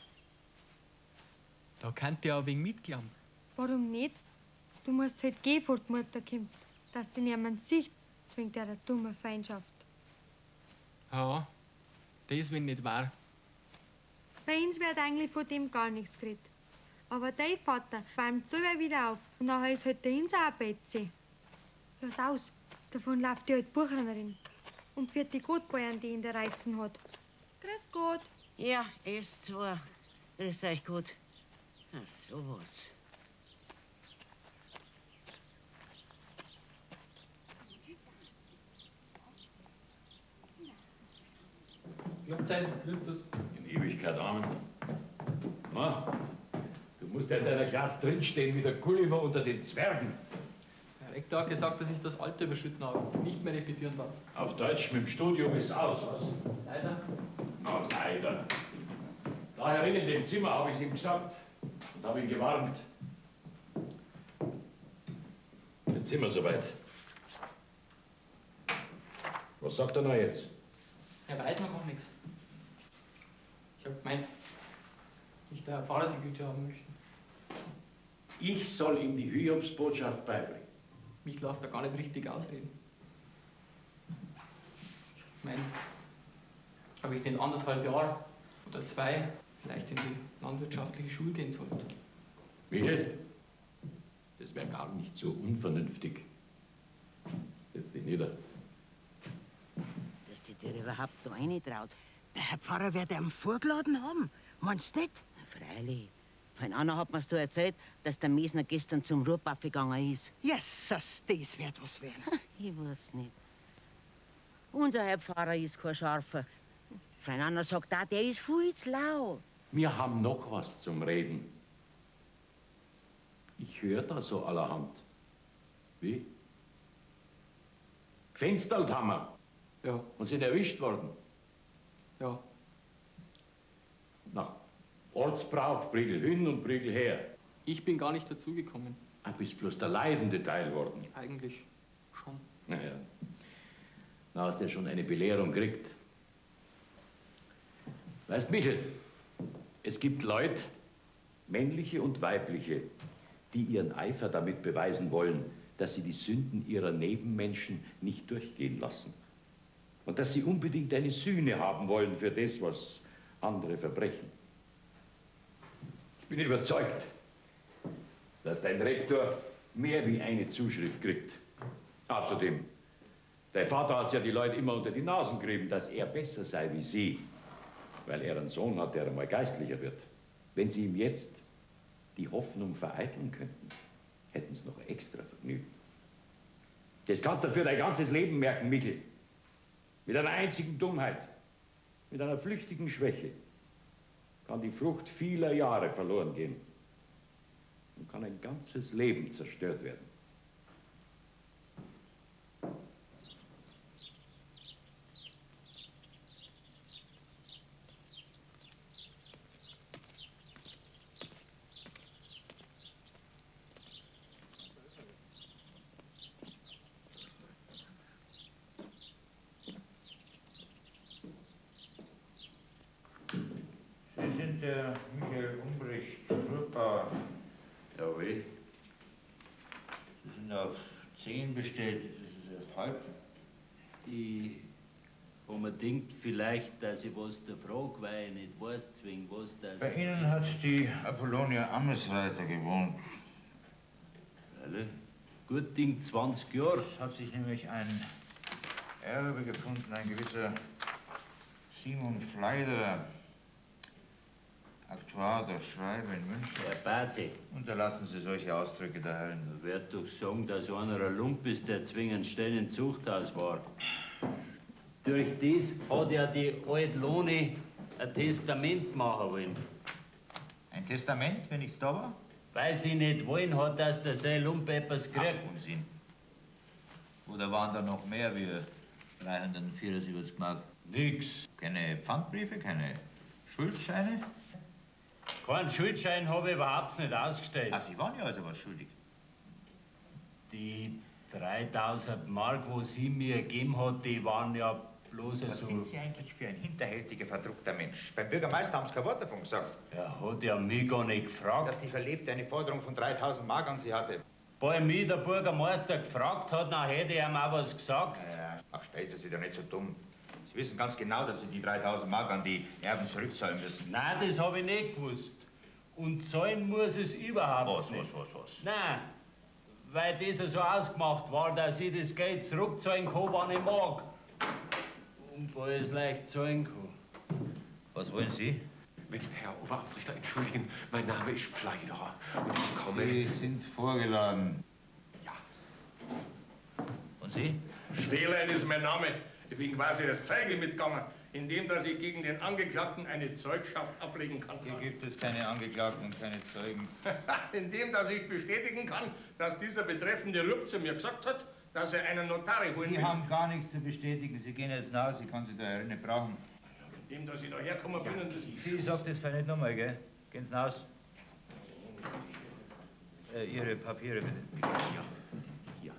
Da könnt ihr auch wegen mitglauben. Warum nicht? Du musst halt gehen, vor die Mutter kommt, dass dir niemand sieht, zwingt er eine dumme Feindschaft. Ja, das will nicht wahr. Bei uns wird eigentlich von dem gar nichts geredet. Aber dein Vater schwalmt so weit wieder auf und nachher ist halt der Ins auch ein Betsy. Lass aus, davon läuft die alte Buchhalterin und führt die Gotbäuerin, die ihn der reißen hat. Grüß Gott. Ja, erst so. Grüß euch gut. Na, sowas. Glaubt Jesus Christus. In Ewigkeit, Amen. Na, du musst ja in deiner Klasse drinstehen wie der Gulliver unter den Zwergen. Der Rektor hat gesagt, dass ich das Alte überschritten habe und nicht mehr repetieren darf. Auf Deutsch mit dem Studium ist aus, was? Leider. Na, leider. Da herin in dem Zimmer habe ich es ihm gesagt. und habe ihn gewarnt. Jetzt sind wir soweit. Was sagt er noch jetzt? Er weiß noch gar nichts. Ich habe gemeint, ich der Herr Pfarrer die Güte haben möchte. Ich soll ihm die Hiobsbotschaft beibringen. Mich lässt er gar nicht richtig ausreden. Ich meine, ob ich in anderthalb Jahren oder zwei vielleicht in die landwirtschaftliche Schule gehen sollte. Michael, das wäre gar nicht so unvernünftig. Setz dich nieder. Dass sich der überhaupt da reintraut. Der Herr Pfarrer wird ihm vorgeladen haben. Meinst du nicht? Na, freilich. Von Anna hat mir's da erzählt, dass der Mesner gestern zum Ruhrpaffe gegangen ist. Jesus, das wird was werden. Ich weiß nicht. Unser Herr Pfarrer ist kein Scharfer. Frau Anna sagt auch, der ist viel zu laut. Wir haben noch was zum Reden. Ich höre da so allerhand. Wie? Gefenstert haben wir. Ja. Und sind erwischt worden. Ja. Nach Ortsbrauch, Priegel hin und Priegel her. Ich bin gar nicht dazugekommen. Du bist bloß der leidende Teil worden. Eigentlich schon. Naja, da hast du ja schon eine Belehrung gekriegt. Weißt, Michel, es gibt Leute, männliche und weibliche, die ihren Eifer damit beweisen wollen, dass sie die Sünden ihrer Nebenmenschen nicht durchgehen lassen. Und dass sie unbedingt eine Sühne haben wollen für das, was andere verbrechen. Ich bin überzeugt, dass dein Rektor mehr wie eine Zuschrift kriegt. Außerdem, dein Vater hat ja die Leute immer unter die Nasen gerieben, dass er besser sei wie sie, weil er einen Sohn hat, der einmal geistlicher wird. Wenn sie ihm jetzt die Hoffnung vereiteln könnten, hätten sie noch extra Vergnügen. Das kannst du für dein ganzes Leben merken, Michel. Mit einer einzigen Dummheit, mit einer flüchtigen Schwäche kann die Frucht vieler Jahre verloren gehen und kann ein ganzes Leben zerstört werden. Sie sind der Michael Umbricht, Ruhrbauer. Ja, wie? Sie sind auf zehn bestellt, das ist erst halb. Ich wo man denkt vielleicht, dass ich was der Frage, weil ich nicht weiß, zwing was das. Bei Ihnen hat die Apollonia Amesreiter gewohnt. Alle? Gut Ding zwanzig Jahre. Es hat sich nämlich ein Erbe gefunden, ein gewisser Simon Fleiderer, Aktuar der Schreiber in München. Herr Bazi. Unterlassen Sie solche Ausdrücke der Herren. Ich werd doch sagen, dass einer ein Lump ist, der zwingend schnell im Zuchthaus war. Durch das hat ja die alte Lone ein Testament machen wollen. Ein Testament, wenn ich's da war? Weil sie nicht wollen hat, dass der sein Lump etwas kriegt. Ach, Unsinn. Oder waren da noch mehr wie dreihundertvierundsiebzig Mark? Nix. Keine Pfandbriefe, keine Schuldscheine? Keinen Schuldschein habe ich überhaupt nicht ausgestellt. Ach, Sie waren ja also was schuldig. Die dreitausend Mark, wo sie mir gegeben hat, die waren ja bloß Was so... sind Sie eigentlich für ein hinterhältiger, verdruckter Mensch? Beim Bürgermeister haben Sie kein Wort davon gesagt. Er hat ja mich gar nicht gefragt. Dass die Verlebte eine Forderung von dreitausend Mark an Sie hatte. Bei mich der Bürgermeister gefragt hat, dann hätte ich ihm auch was gesagt. Ja, ach, stellen Sie sich doch nicht so dumm. Sie wissen ganz genau, dass Sie die dreitausend Mark an die Erben zurückzahlen müssen. Nein, das habe ich nicht gewusst. Und zahlen muss es überhaupt was, nicht. Was, was, was? Nein, weil das ja so ausgemacht war, dass ich das Geld zurückzahlen kann, wann ich mag. Und weil ich es leicht zahlen kann. Was wollen Sie? Wenn Herr Oberamtsrichter entschuldigen, mein Name ist Pfleiderer und ich komme... Sie sind vorgeladen. Ja. Und Sie? Stehlein ist mein Name. Ich bin quasi als Zeuge mitgegangen, indem dass ich gegen den Angeklagten eine Zeugschaft ablegen kann. Hier gibt es keine Angeklagten und keine Zeugen. Indem dass ich bestätigen kann, dass dieser betreffende Rupp zu mir gesagt hat, dass er einen Notari holen Sie will. haben gar nichts zu bestätigen. Sie gehen jetzt nach Hause, ich kann Sie da nicht brauchen. Indem dass ich da hergekommen bin und das... Sie sagt das für nicht nochmal, gell? Gehen Sie nach Hause. Äh, Ihre Papiere bitte. Ja, hier.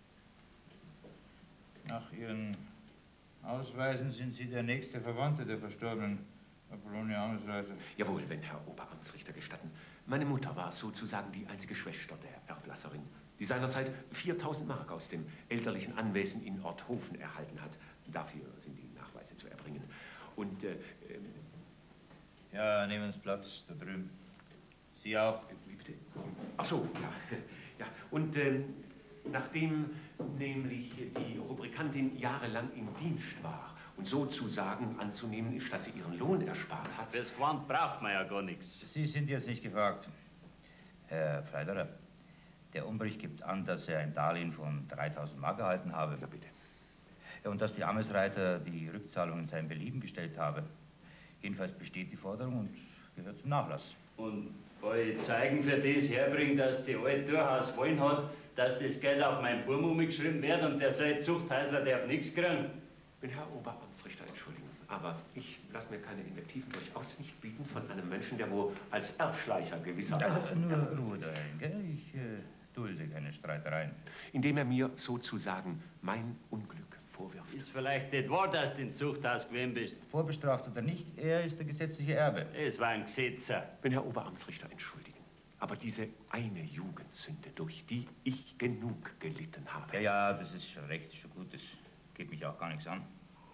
Nach Ihren Ausweisen sind Sie der nächste Verwandte der verstorbenen Apollonia Amesreiter. Jawohl, wenn Herr Oberamtsrichter gestatten. Meine Mutter war sozusagen die einzige Schwester der Erblasserin, die seinerzeit viertausend Mark aus dem elterlichen Anwesen in Orthofen erhalten hat. Dafür sind die Nachweise zu erbringen. Und, äh, ähm, ja, nehmen Sie Platz da drüben. Sie auch? Wie bitte? Ach so, ja. ja. Und ähm, nachdem nämlich die Rubrikantin jahrelang im Dienst war und sozusagen anzunehmen ist, dass sie ihren Lohn erspart hat. Fürs Quant braucht man ja gar nichts. Sie sind jetzt nicht gefragt. Herr Pfleiderer, der Umbrich gibt an, dass er ein Darlehen von dreitausend Mark erhalten habe. Na bitte. Und dass die Amesreiter die Rückzahlung in sein Belieben gestellt habe. Jedenfalls besteht die Forderung und gehört zum Nachlass. Und weil Zeigen für das herbringen, dass die Alte durchaus wollen hat, dass das Geld auf meinen Buben umgeschrieben wird und der sei Zuchthäusler darf nichts kriegen. Bin Herr Oberamtsrichter, entschuldigen, aber ich lasse mir keine Invektiven durchaus nicht bieten von einem Menschen, der wohl als Erbschleicher gewissermaßen... Nur Ruhe dahin, gell? Ich äh, dulde keine Streitereien. Indem er mir sozusagen mein Unglück vorwirft. Ist vielleicht nicht wahr, dass du im Zuchthaus gewesen bist. Vorbestraft oder nicht, er ist der gesetzliche Erbe. Es war ein Gesetzer. Bin Herr Oberamtsrichter, entschuldigen. Aber diese eine Jugendsünde, durch die ich genug gelitten habe. Ja, ja, das ist schon recht, schon gut, das geht mich auch gar nichts an.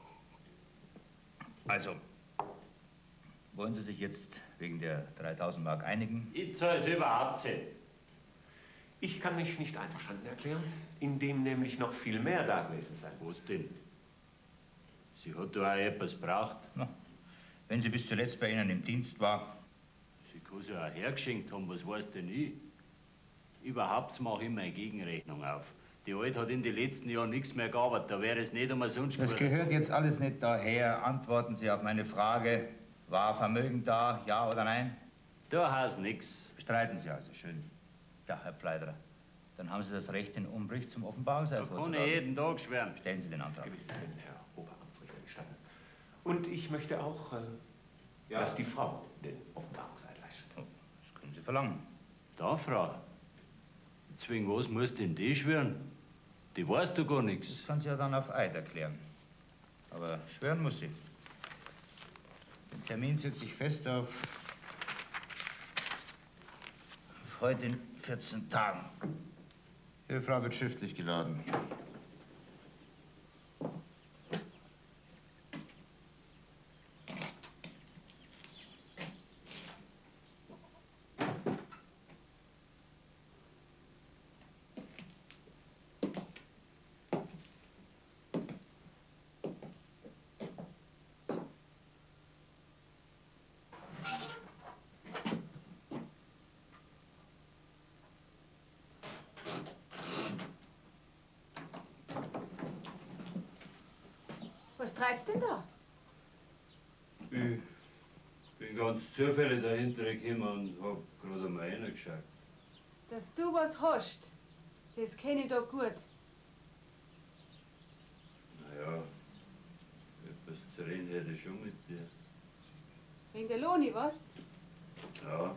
Also, wollen Sie sich jetzt wegen der dreitausend Mark einigen? Ich zahle es überhaupt nicht. Ich kann mich nicht einverstanden erklären, indem nämlich noch viel mehr da gewesen sein muss. Was denn? Sie hat da auch etwas braucht. Na, wenn sie bis zuletzt bei Ihnen im Dienst war. Sie kann sie auch hergeschenkt haben, was weiß denn ich? Überhaupt mache ich meine Gegenrechnung auf. Die Alte hat in den letzten Jahren nichts mehr gearbeitet, da wäre es nicht umsonst Das geworden. gehört jetzt alles nicht daher. Antworten Sie auf meine Frage. War Vermögen da, ja oder nein? Da heißt nichts. Bestreiten Sie also, schön. Ja, Herr Pfleiderer, dann haben Sie das Recht, den Umbrich zum Offenbarungseid Da kann ich jeden Tag schwören. Stellen Sie den Antrag. Gewiss, wenn Herr Oberamtsrichter gestatten. Und ich möchte auch, äh, ja. dass die Frau den Offenbarungseid leistet. Oh, das können Sie verlangen. Da, Frau. Zwing was muss denn die schwören? Die weißt du gar nichts. Das kann sie ja dann auf Eid erklären. Aber schwören muss sie. Den Termin setze ich fest auf, auf heute in vierzehn Tagen. Ihre Frau wird schriftlich geladen. Was treibst denn da? Ich bin ganz zufällig dahinter gekommen und hab gerade einmal reingeschaut. Dass du was hast, das kenne ich da gut. Naja, etwas zu reden hätte ich schon mit dir. Wegen der Loni, was? Ja.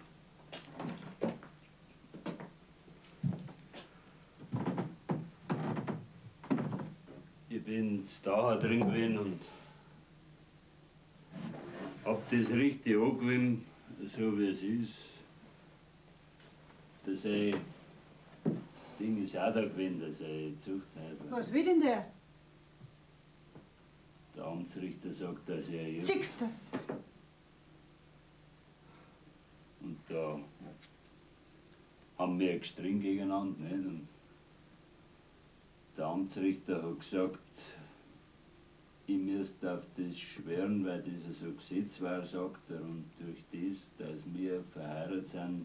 Ich bin da drin gewesen und hab das richtig angewimmt, so wie es ist. Das ein Ding ist auch da gewesen, das ein Zuchthäusler. Was will denn der? Der Amtsrichter sagt, dass er... Siehst das? Und da haben wir gestritten gegeneinander, nicht? Und der Amtsrichter hat gesagt, ich müsste auf das schwören, weil das so Gesetz war, sagt er. Und durch das, dass wir verheiratet sind,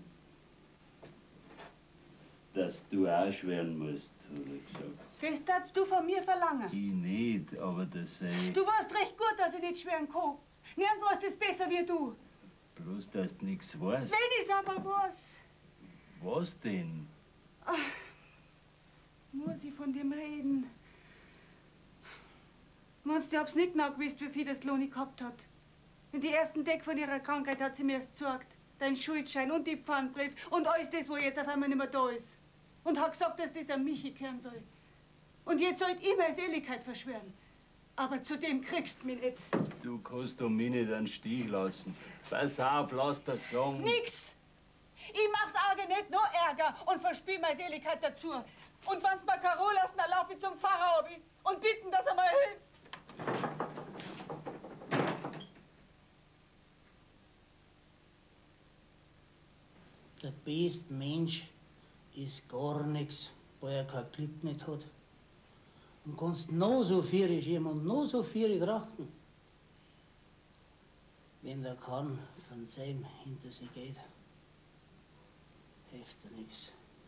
dass du auch schwören musst, hat er gesagt. Das darfst du von mir verlangen. Ich nicht, aber das sei... Du weißt recht gut, dass ich nicht schwören kann. Niemand weiß das besser wie du. Bloß, dass du nichts weißt. Wenn ich's aber weiß. Was denn? Ach, muss ich von dem reden? Meinst du, ich hab's nicht genau gewusst, wie viel das Loni gehabt hat? In die ersten Tage von ihrer Krankheit hat sie mir erst gesagt, dein Schuldschein und die Pfandbrief und alles das, wo jetzt auf einmal nicht mehr da ist. Und hat gesagt, dass das an Michi gehören soll. Und jetzt sollt ich meine Seligkeit verschwören. Aber zu dem kriegst du mich nicht. Du kannst doch mich nicht einen Stich lassen. Pass auf, lass das sagen. Nix! Ich mach's Auge nicht noch Ärger und verspiel meine Seligkeit dazu. Und wenn's mir keine Ruhe lassen, dann lauf ich zum Pfarrer obi und bitten, dass er mal hilft. Der beste Mensch ist gar nichts, weil er kein Glück nicht hat. Und kannst noch so viel schirmen und noch so viel trachten. Wenn der kann von seinem hinter sich geht, hilft er nichts.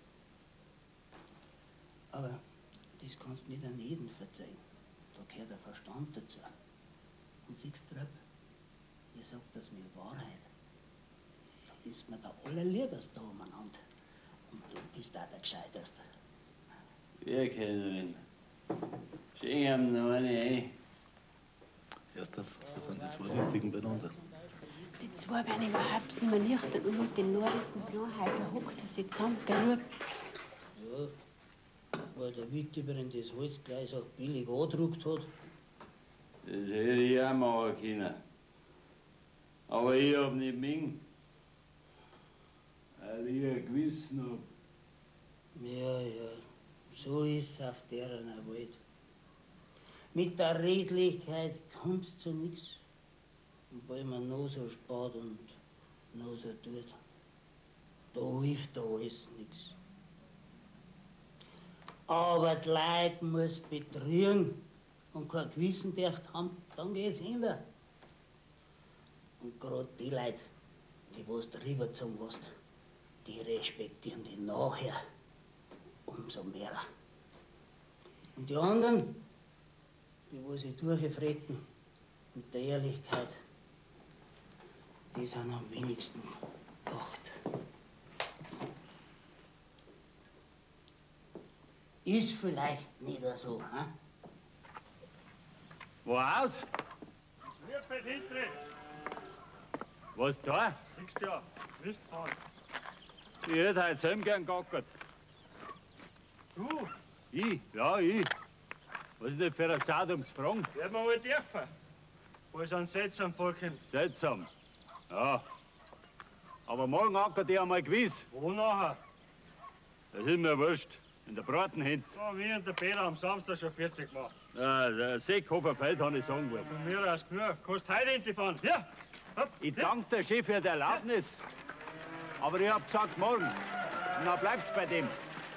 Aber das kannst du nicht an jeden verzeihen. Da gehört der Verstand dazu. Und siehst du, ich sag das mir Wahrheit. Da ist mir der allerliebste da umeinander. Und du bist auch der Gescheiterste. Wir kennen ihn. Schick ihm noch eine ein. Erstens, das sind die zwei Richtigen beieinander. Die zwei werden überhaupt nicht mehr nüchtern und mit den Norrissen Kleinhäusler hockt er sich zusammen, gell? Ja, weil der Witt über in das Holz gleich so billig angedruckt hat. Das hätte ich auch machen können. Aber ich hab nicht Ming. Weil ich ein Gewissen hab. Ja, ja, so ist es auf deren Welt. Mit der Redlichkeit kommst zu nichts. Und weil man noch so spart und noch so tut, da hilft da alles nichts. Aber die Leute muss betrügen und kein Gewissen darf haben, dann geht's hinter. Und gerade die Leute, die was drüber gezogen hast, die respektieren die nachher umso mehr. Und die anderen, die was sich durchfretten mit der Ehrlichkeit, die sind am wenigsten gedacht. Ist vielleicht nicht so, hm? Was? Das Wirfeld hinten. Was da? Siehst du ja, Mistfahren. Ich hätte heute selber gern gackert. Du? Ich? Ja, ich. Was ist denn für ein Saat ums Fragen? Werden wir wohl dürfen. Wo sind seltsam, Volken? Seltsam. Ja. Aber morgen ackert ich einmal gewiss. Wo nachher? Das ist mir wurscht. In der Braten hinten. Ja, wir und der Peter am Samstag schon fertig gemacht. Ja, der Seckhofer Feld habe ich sagen wollen. Von mir aus genug. Kannst heute hinfahren. Ja. Hopp. Ich danke der Chef für die Erlaubnis. Aber ich hab gesagt morgen. Und dann bleibt's bei dem.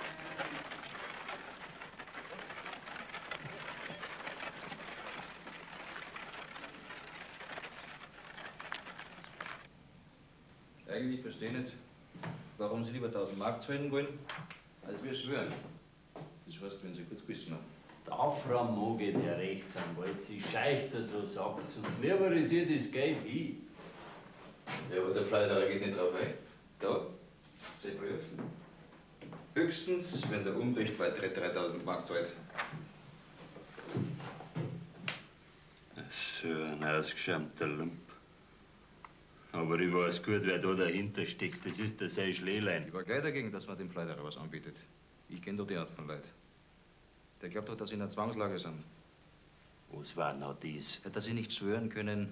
Eigentlich verstehe ich nicht, warum Sie lieber tausend Mark zahlen wollen, als wir schwören. Das heißt, wenn Sie kurz gewissen haben. Da Frau Moge, der Rechtsanwalt, sie scheicht so, sagt's. Und lieber ist ihr das Geld ich. Ja, aber der Fleiderer geht nicht drauf ein. Da, Sie Brief. Höchstens, wenn der Umbricht weitere dreitausend Mark zahlt. So ein ausgeschämter Lump. Aber ich weiß gut, wer da dahinter steckt. Das ist der sein Schlälein. Ich war gleich dagegen, dass man dem Fleiderer was anbietet. Ich kenne doch die Art von Leuten. Der glaubt doch, dass sie in einer Zwangslage sind. Was war noch dies? Ja, dass sie nicht schwören können.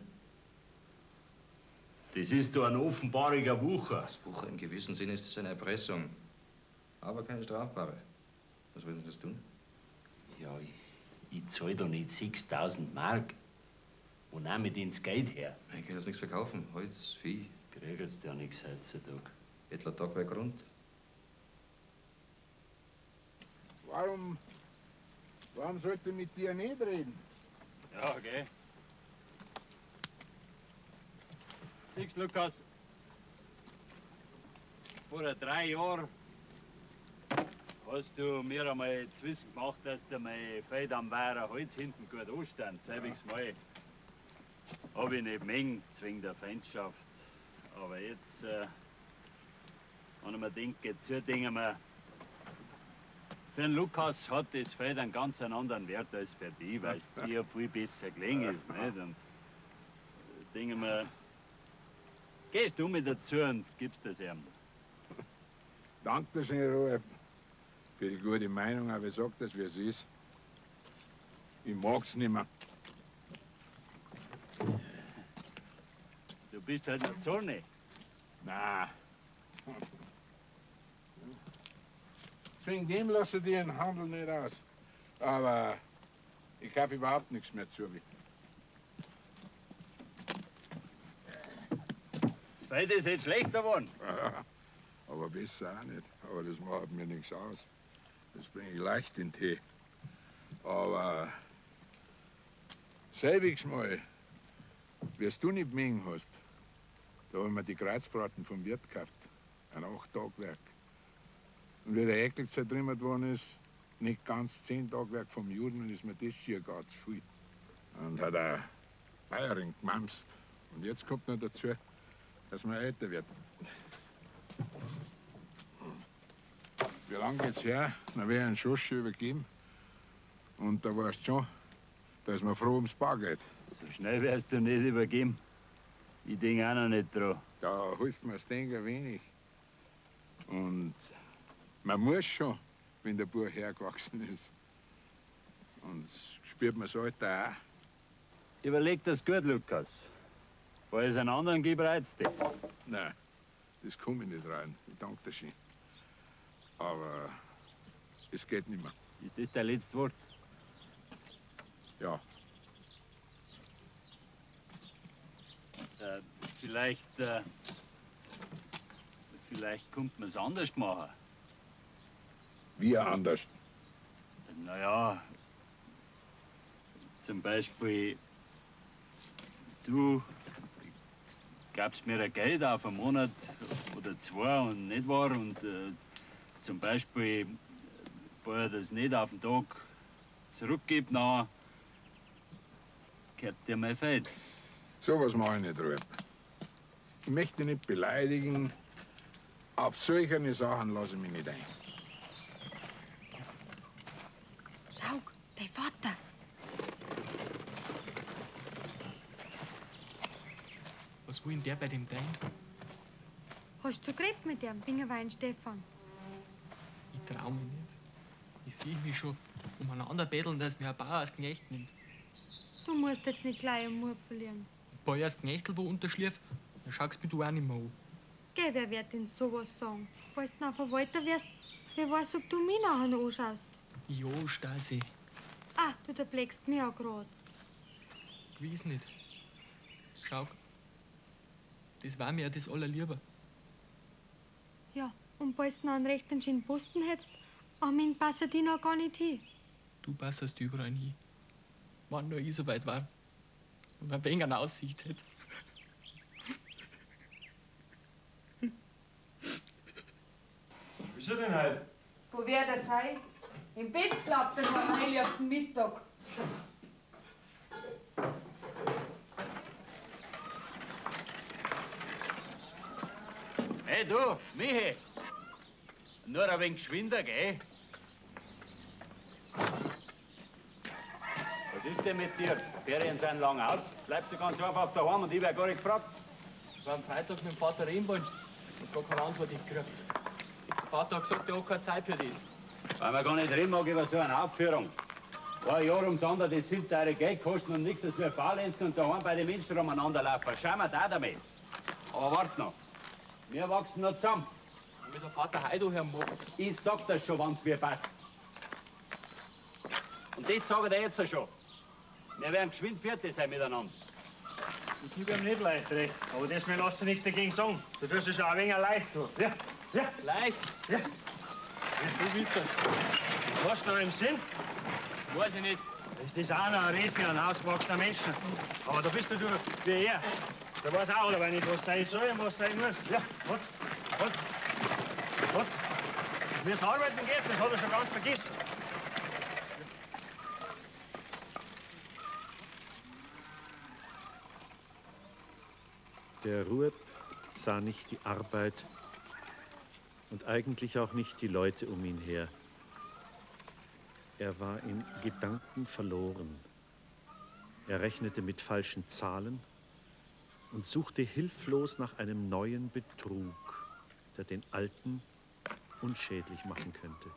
Das ist doch ein offenbariger Wucher. Das Wucher im gewissen Sinne ist es eine Erpressung. Aber keine strafbare. Was wollen Sie das tun? Ja, ich, ich zahle doch nicht sechstausend Mark. Und auch mit ins Geld her. Ich kann das nichts verkaufen. Holz, Vieh. Kriegst du ja nichts heutzutage. Etwa Tag bei Grund. Warum, warum sollte ich mit dir nicht reden? Ja, geh. Siehst du, Lukas, vor drei Jahren hast du mir einmal Zwist gemacht, dass du mein Feld am Weiher Holz hinten gut anstand. Selbiges Mal hab ich nicht mengen, zwing der Feindschaft. Aber jetzt, äh, wenn ich mir denke, zu denken wir, für den Lukas hat das Feld einen ganz anderen Wert als für dich, weil es dir viel besser gelegen ist. Nicht? Und denke mir, Gehst du mit dazu und gibst das ihm. Danke schön, Ruhe, für die gute Meinung, aber ich sag das, wie es ist. Ich mag's nicht mehr. Du bist halt noch zornig. Na. Wegen dem lasse ich den Handel nicht aus. Aber ich kaufe überhaupt nichts mehr zu. Das Feld ist jetzt schlechter geworden. Ja, aber besser auch nicht. Aber das macht mir nichts aus. Das bringe ich leicht in den Tee. Aber selbiges Mal, wie du nicht mengen hast, da haben wir die Kreuzbraten vom Wirt gekauft. Ein Acht-Tag-Werk. Und wie der Eckelszer drin worden ist, nicht ganz zehn Tagwerk vom Juden, dann ist mir das schier gar zu viel. Und hat eine Bayerin gemamst. Und jetzt kommt noch dazu, dass man älter wird. Wie lange geht's her? Dann werde ich einen Schosch übergeben. Und da weißt du schon, da ist man froh ums Bargeld. So schnell wirst du nicht übergeben. Ich denke auch noch nicht dran. Da hilft mir das Denken wenig. Und man muss schon, wenn der Bub hergewachsen ist. Und das spürt man das Alter auch. Überleg das gut, Lukas. Falls einen anderen gibt, reizt dich. Nein, das komme ich nicht rein. Ich danke dir schön. Aber es geht nicht mehr. Ist das dein letztes Wort? Ja. Äh, vielleicht, äh, vielleicht kommt man es anders machen. Wie anders? Naja, zum Beispiel, du gabst mir ein Geld auf einen Monat oder zwei und nicht wahr und äh, zum Beispiel, weil er das nicht auf den Tag zurückgibt, dann gehört dir mein Feld. So was mache ich nicht, Ruhe. Ich möchte dich nicht beleidigen. Auf solche Sachen lasse ich mich nicht ein. Schau, dein Vater. Was will denn der bei dem Dein? Hast du geredet mit dem, Bingerwein Stefan? Ich trau mich nicht. Ich sehe mich schon umeinander betteln, dass mir ein Bauer als Knecht nimmt. Du musst jetzt nicht gleich am Mut verlieren. Ein Bauer als Knechtel, wo unterschlief, dann schaust mich du auch nicht mehr an. Geh, wer wird denn sowas sagen? Falls du nachher weiter wirst, wer weiß, ob du mich nachher noch anschaust. Jo, Stasi. Ah, du, da pflegst mich auch grad. Gewiss nicht. Schau, das war mir ja das Allerlieber. Ja, und falls du noch einen rechten schönen Posten hättest, an mich passt die noch gar nicht hin. Du passest überall hin. Wann nur ich so weit war und ein wenig eine Aussicht hätte. Wie ist er denn heute? Wo wird er sein? Im Bett klappt er noch heil auf den Mittag. Hey du, Michi! Nur ein wenig geschwinder, gell? Was ist denn mit dir? Ferien sind lang aus. Bleibst du ganz einfach daheim und ich werde gar nicht gefragt. Ich war am Freitag mit dem Vater reden wollen und gar keine Antwort gekriegt. Der Vater hat gesagt, er hat keine Zeit für das. Weil man gar nicht reden mag über so eine Aufführung. Ein Jahr ums andere, das sind teure Geldkosten und nichts, als wir faulenzen und daheim bei den Menschen umeinander laufen. Schauen wir da damit. Aber wart noch. Wir wachsen noch zusammen. Wenn der Vater heute hören mag. Ich sag das schon, wenn's mir passt. Und das sage ich dir jetzt schon. Wir werden geschwind fertig sein miteinander. Ich gebe ihm nicht leicht recht, aber das mir lassen nichts dagegen sagen. Du tust es auch ein wenig leicht, du. Ja, ja. Leicht? Ja. Du weißt es. Was hast du noch im Sinn? Weiß ich nicht. Das ist auch noch ein Red für einen ausgewachsenen Menschen. Aber da bist du, du wie er. Da weiß auch aber nicht, was sein soll und was sein muss. Ja, was? Was? Was? Wie es arbeiten geht, das hat er schon ganz vergessen. Der Rueb sah nicht die Arbeit und eigentlich auch nicht die Leute um ihn her. Er war in Gedanken verloren. Er rechnete mit falschen Zahlen und suchte hilflos nach einem neuen Betrug, der den alten unschädlich machen könnte.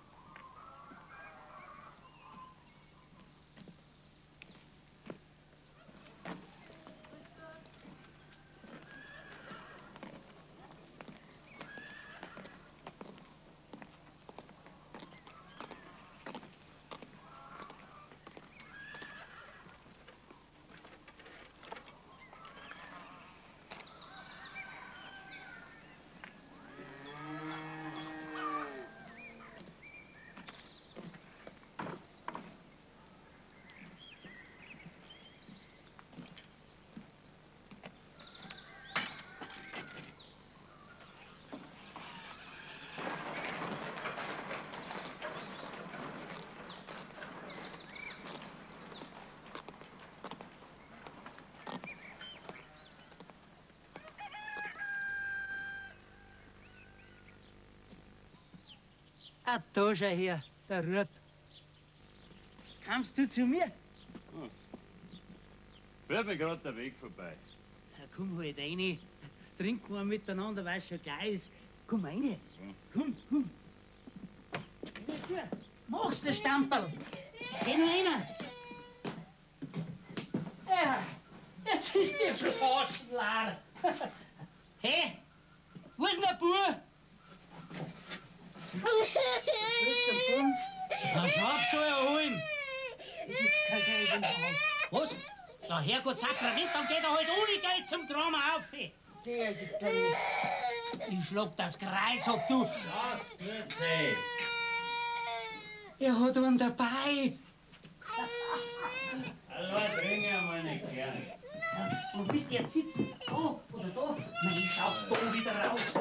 Ah, da schau her, der Rub. Kommst du zu mir? Hm. Führt mir gerade der Weg vorbei. Na, komm halt rein. Trinken wir miteinander, weil schon gleich ist. Komm rein. Hm. Komm, komm. Machst du Stamperl? Geh nur rein. Ja, jetzt ist der schon taschenleer. Hey, wo ist denn der Bub? Na, Schab soll er holen. Das ist kein Geld im Haus. Was? Der Herrgott Sakrament, dann geht er halt ohne Geld zum Drama auf. Der gibt da nichts. Ich schlag das Kreuz ab, du. Das wird sein. Er hat einen dabei. Also, bringe einmal nicht gern. Wo bist du jetzt sitzen? Da oder da? Na, ich schaub's da wieder raus.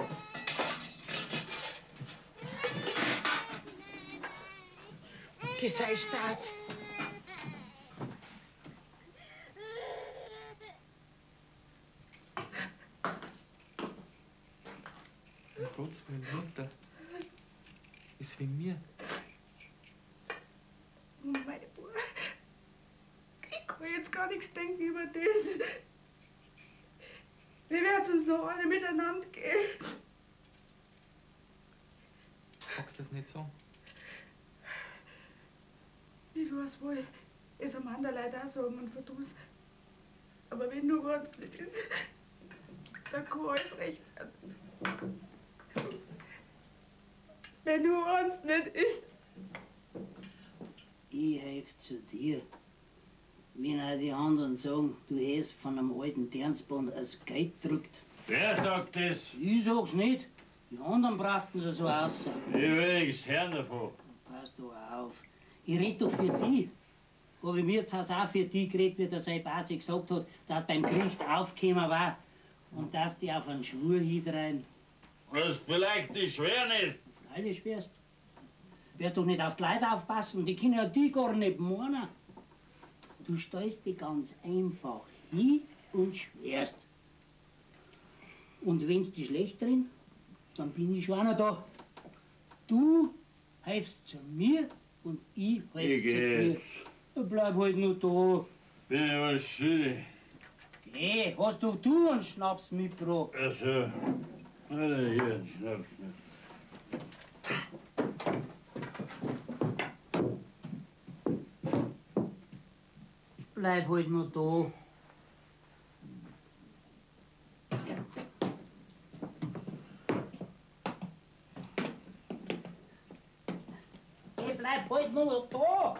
Das sei stark. Um Gottes Willen, Mutter. Ist wegen mir. Meine Bruder, ich kann jetzt gar nichts denken über das. Wir werden uns noch alle miteinander gehen. Magst du das nicht so? Ich weiß wohl, es haben andere Leute auch sagen und verdruss. Aber wenn nur ganz nicht ist, dann kann alles recht werden. Wenn nur ganz nicht ist. Ich helfe zu dir. Wenn auch die anderen sagen, du hast von einem alten Ternsband das Geld gedrückt. Wer sagt das? Ich sag's nicht. Die anderen brachten es so aus. Ich will nichts hören davon. Pass doch auf. Ich red doch für dich. Habe ich mir jetzt auch für dich geredet, wie der Seibazi gesagt hat, dass beim Gericht aufgekommen war und dass die auf einen Schwur hindrein. Was vielleicht ist schwer nicht. Freilich schwerst. Du wirst doch nicht auf die Leute aufpassen, die können ja die gar nicht meinen. Du stellst dich ganz einfach hin und schwerst. Und wenn's dich schlecht drin, dann bin ich schon einer da. Du hilfst zu mir und ich helfe zu dir. Bleib halt nur da. Bin ich was schuldig. Geh, hast doch du einen Schnaps mitgebracht? Ach so. Oder hier einen Schnaps mit. Bleib halt nur da. Hey, bleib halt nur da.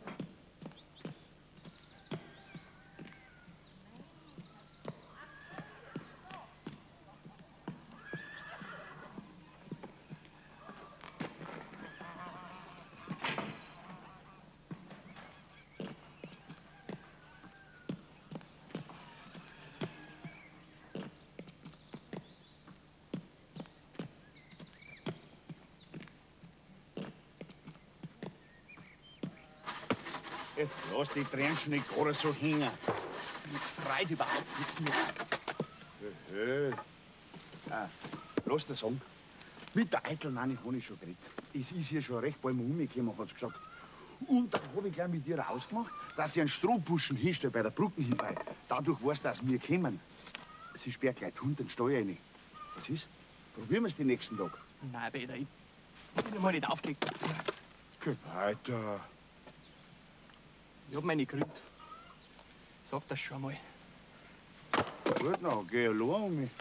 Jetzt lass die Tränchen nicht gerade so hängen. Mir freut überhaupt nichts mehr. Hö, hö. Ah, lass dir sagen, mit der Eitel habe ich schon geredet. Es ist hier schon recht bald mal umgekommen, hat sie gesagt. Und dann habe ich gleich mit ihr ausgemacht, dass sie einen Strohbuschen hinstelle bei der Brücke hierbei. Dadurch weißt du, dass wir kommen. Sie sperrt gleich Hund den Stall rein. Was ist? Probieren wir es den nächsten Tag. Nein, Peter, ich bin mal nicht aufgelegt dazu. Geh weiter. Ich hab meine Gründe. Sag das schon mal. Gut, dann geh allein um mich.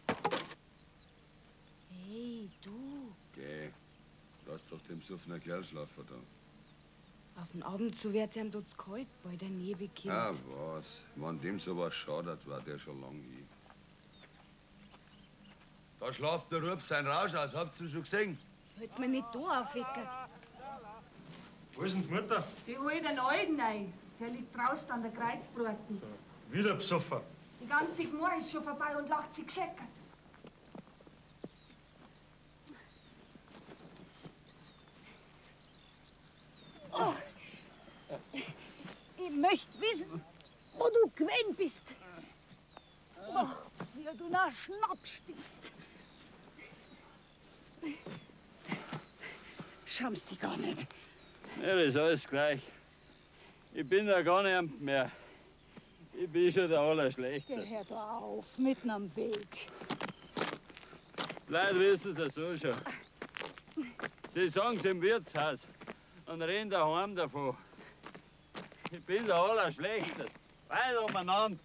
Hey, du. Geh. Lass doch dem Suffner Kerl schlafen da. Auf den Abend zu wird's ihm dort kalt, bald der Nebel kommt. Ah, was? Wenn dem sowas schadet, war der schon lang hier. Da schlaft der Rupp sein Rausch aus, habt ihr schon gesehen? Sollte man nicht da aufwecken. Wo ist denn die Mutter? Die holt den Alten ein. Der liegt draußen an der Kreuzbraten. Wieder besoffen. Die ganze Gmor ist schon vorbei und lacht sich gescheckert. Oh. Ich möchte wissen, wo du gewesen bist. Oh, wie du nach Schnaps stinkst. Schamst dich gar nicht. Ja, das ist alles gleich. Ich bin da gar nicht mehr. Ich bin schon der Allerschlechteste. Hör da auf, mitten am Weg. Die Leute wissen es ja so schon. Sie sagen es im Wirtshaus und reden daheim davon. Ich bin der Allerschlechteste. Weit umeinander.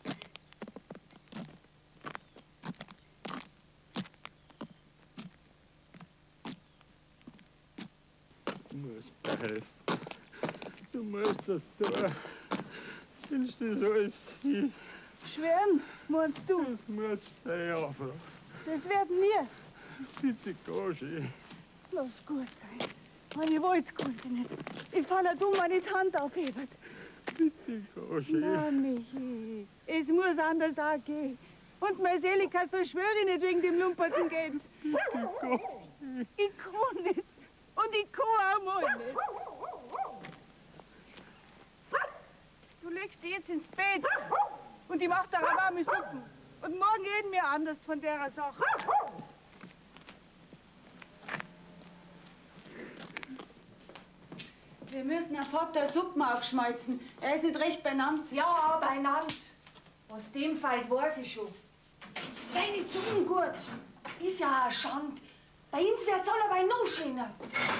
Du musst mir helfen. Du musst das tun. Sonst ist alles hin. Schweren, meinst du? Das muss sein, aber. Das wird nie. Bitte geh schon. Lass gut sein. Meine Wald konnte nicht. Ich falle dumm, wenn ich die Hand aufhebe. Bitte geh schon. Nein, Michi. Es muss anders auch gehen. Und meine Seligkeit verschwöre ich nicht wegen dem lumperten Geld. Bitte geh. Ich kann nicht. Und ich kann auch mal nicht. Du legst dich jetzt ins Bett. Und ich mach da warme Suppen. Und morgen reden wir anders von der Sache. Wir müssen Herr Vater Suppen aufschmalzen. Er ist nicht recht benannt. Ja, benannt. Aus dem Fall weiß ich schon. Jetzt sei nicht so ungut. Ist ja eine Schande. Bei uns wird's allerweil noch schöner.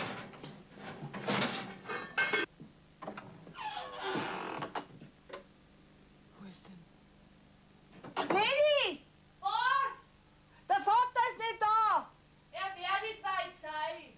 Wo ist denn? Leni! Was? Der Vater ist nicht da. Er wird nicht weit sein.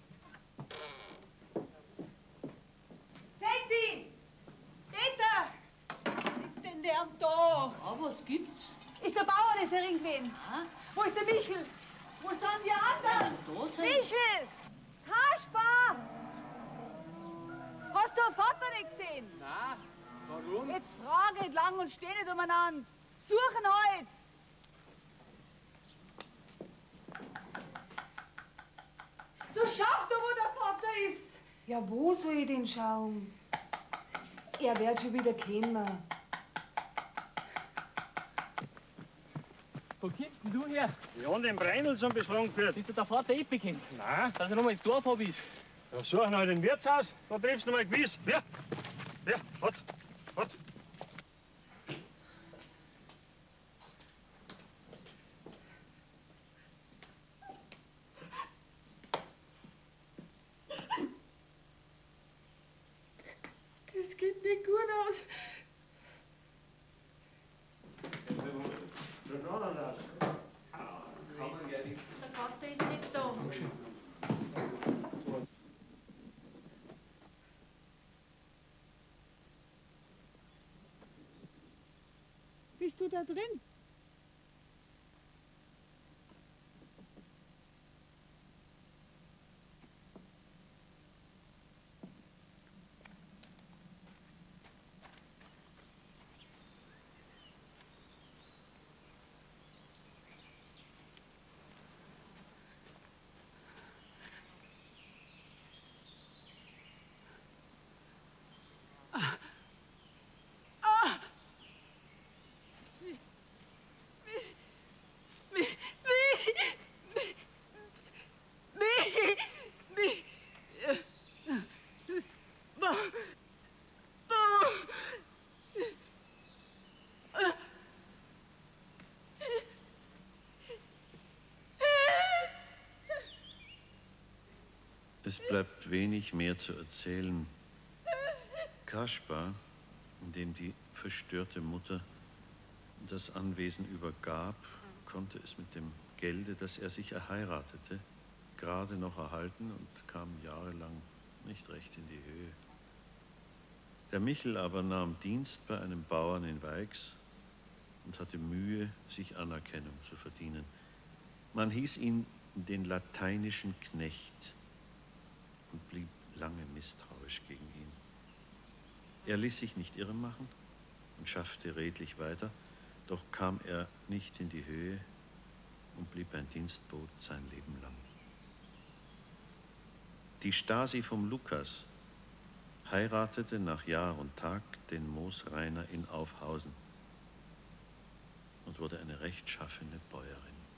Seht Sie! Peter! Ist denn der da? Ja, was gibt's? Ist der Bauer nicht herin gewesen? Wo ist der Michel? Wo sind die anderen? Da sein. Michel! Kasper! Hast du den Vater nicht gesehen? Nein, warum? Jetzt frage nicht lang und steh nicht umeinander. Suchen halt! So schau doch, wo der Vater ist! Ja, wo soll ich denn schauen? Er wird schon wieder kommen. Wo kommst denn du her? Ja, und im Breinl zum Beschlag wird. Ist dir der Vater eh bekannt? Nein. Dass er noch mal ins Dorf hab ist. Ja, suchen halt im Wirtshaus, da triffst du mal gewiss. Ja, ja, hat, hat. Das geht nicht gut aus. Der Vater ist nicht da. Bist du da drin? Es bleibt wenig mehr zu erzählen. Kaspar, dem die verstörte Mutter das Anwesen übergab, konnte es mit dem Gelde, das er sich erheiratete, gerade noch erhalten und kam jahrelang nicht recht in die Höhe. Der Michel aber nahm Dienst bei einem Bauern in Weix und hatte Mühe, sich Anerkennung zu verdienen. Man hieß ihn den lateinischen Knecht und blieb lange misstrauisch gegen ihn. Er ließ sich nicht irre machen und schaffte redlich weiter, doch kam er nicht in die Höhe und blieb ein Dienstbote sein Leben lang. Die Stasi vom Lukas heiratete nach Jahr und Tag den Moosreiner in Aufhausen und wurde eine rechtschaffene Bäuerin.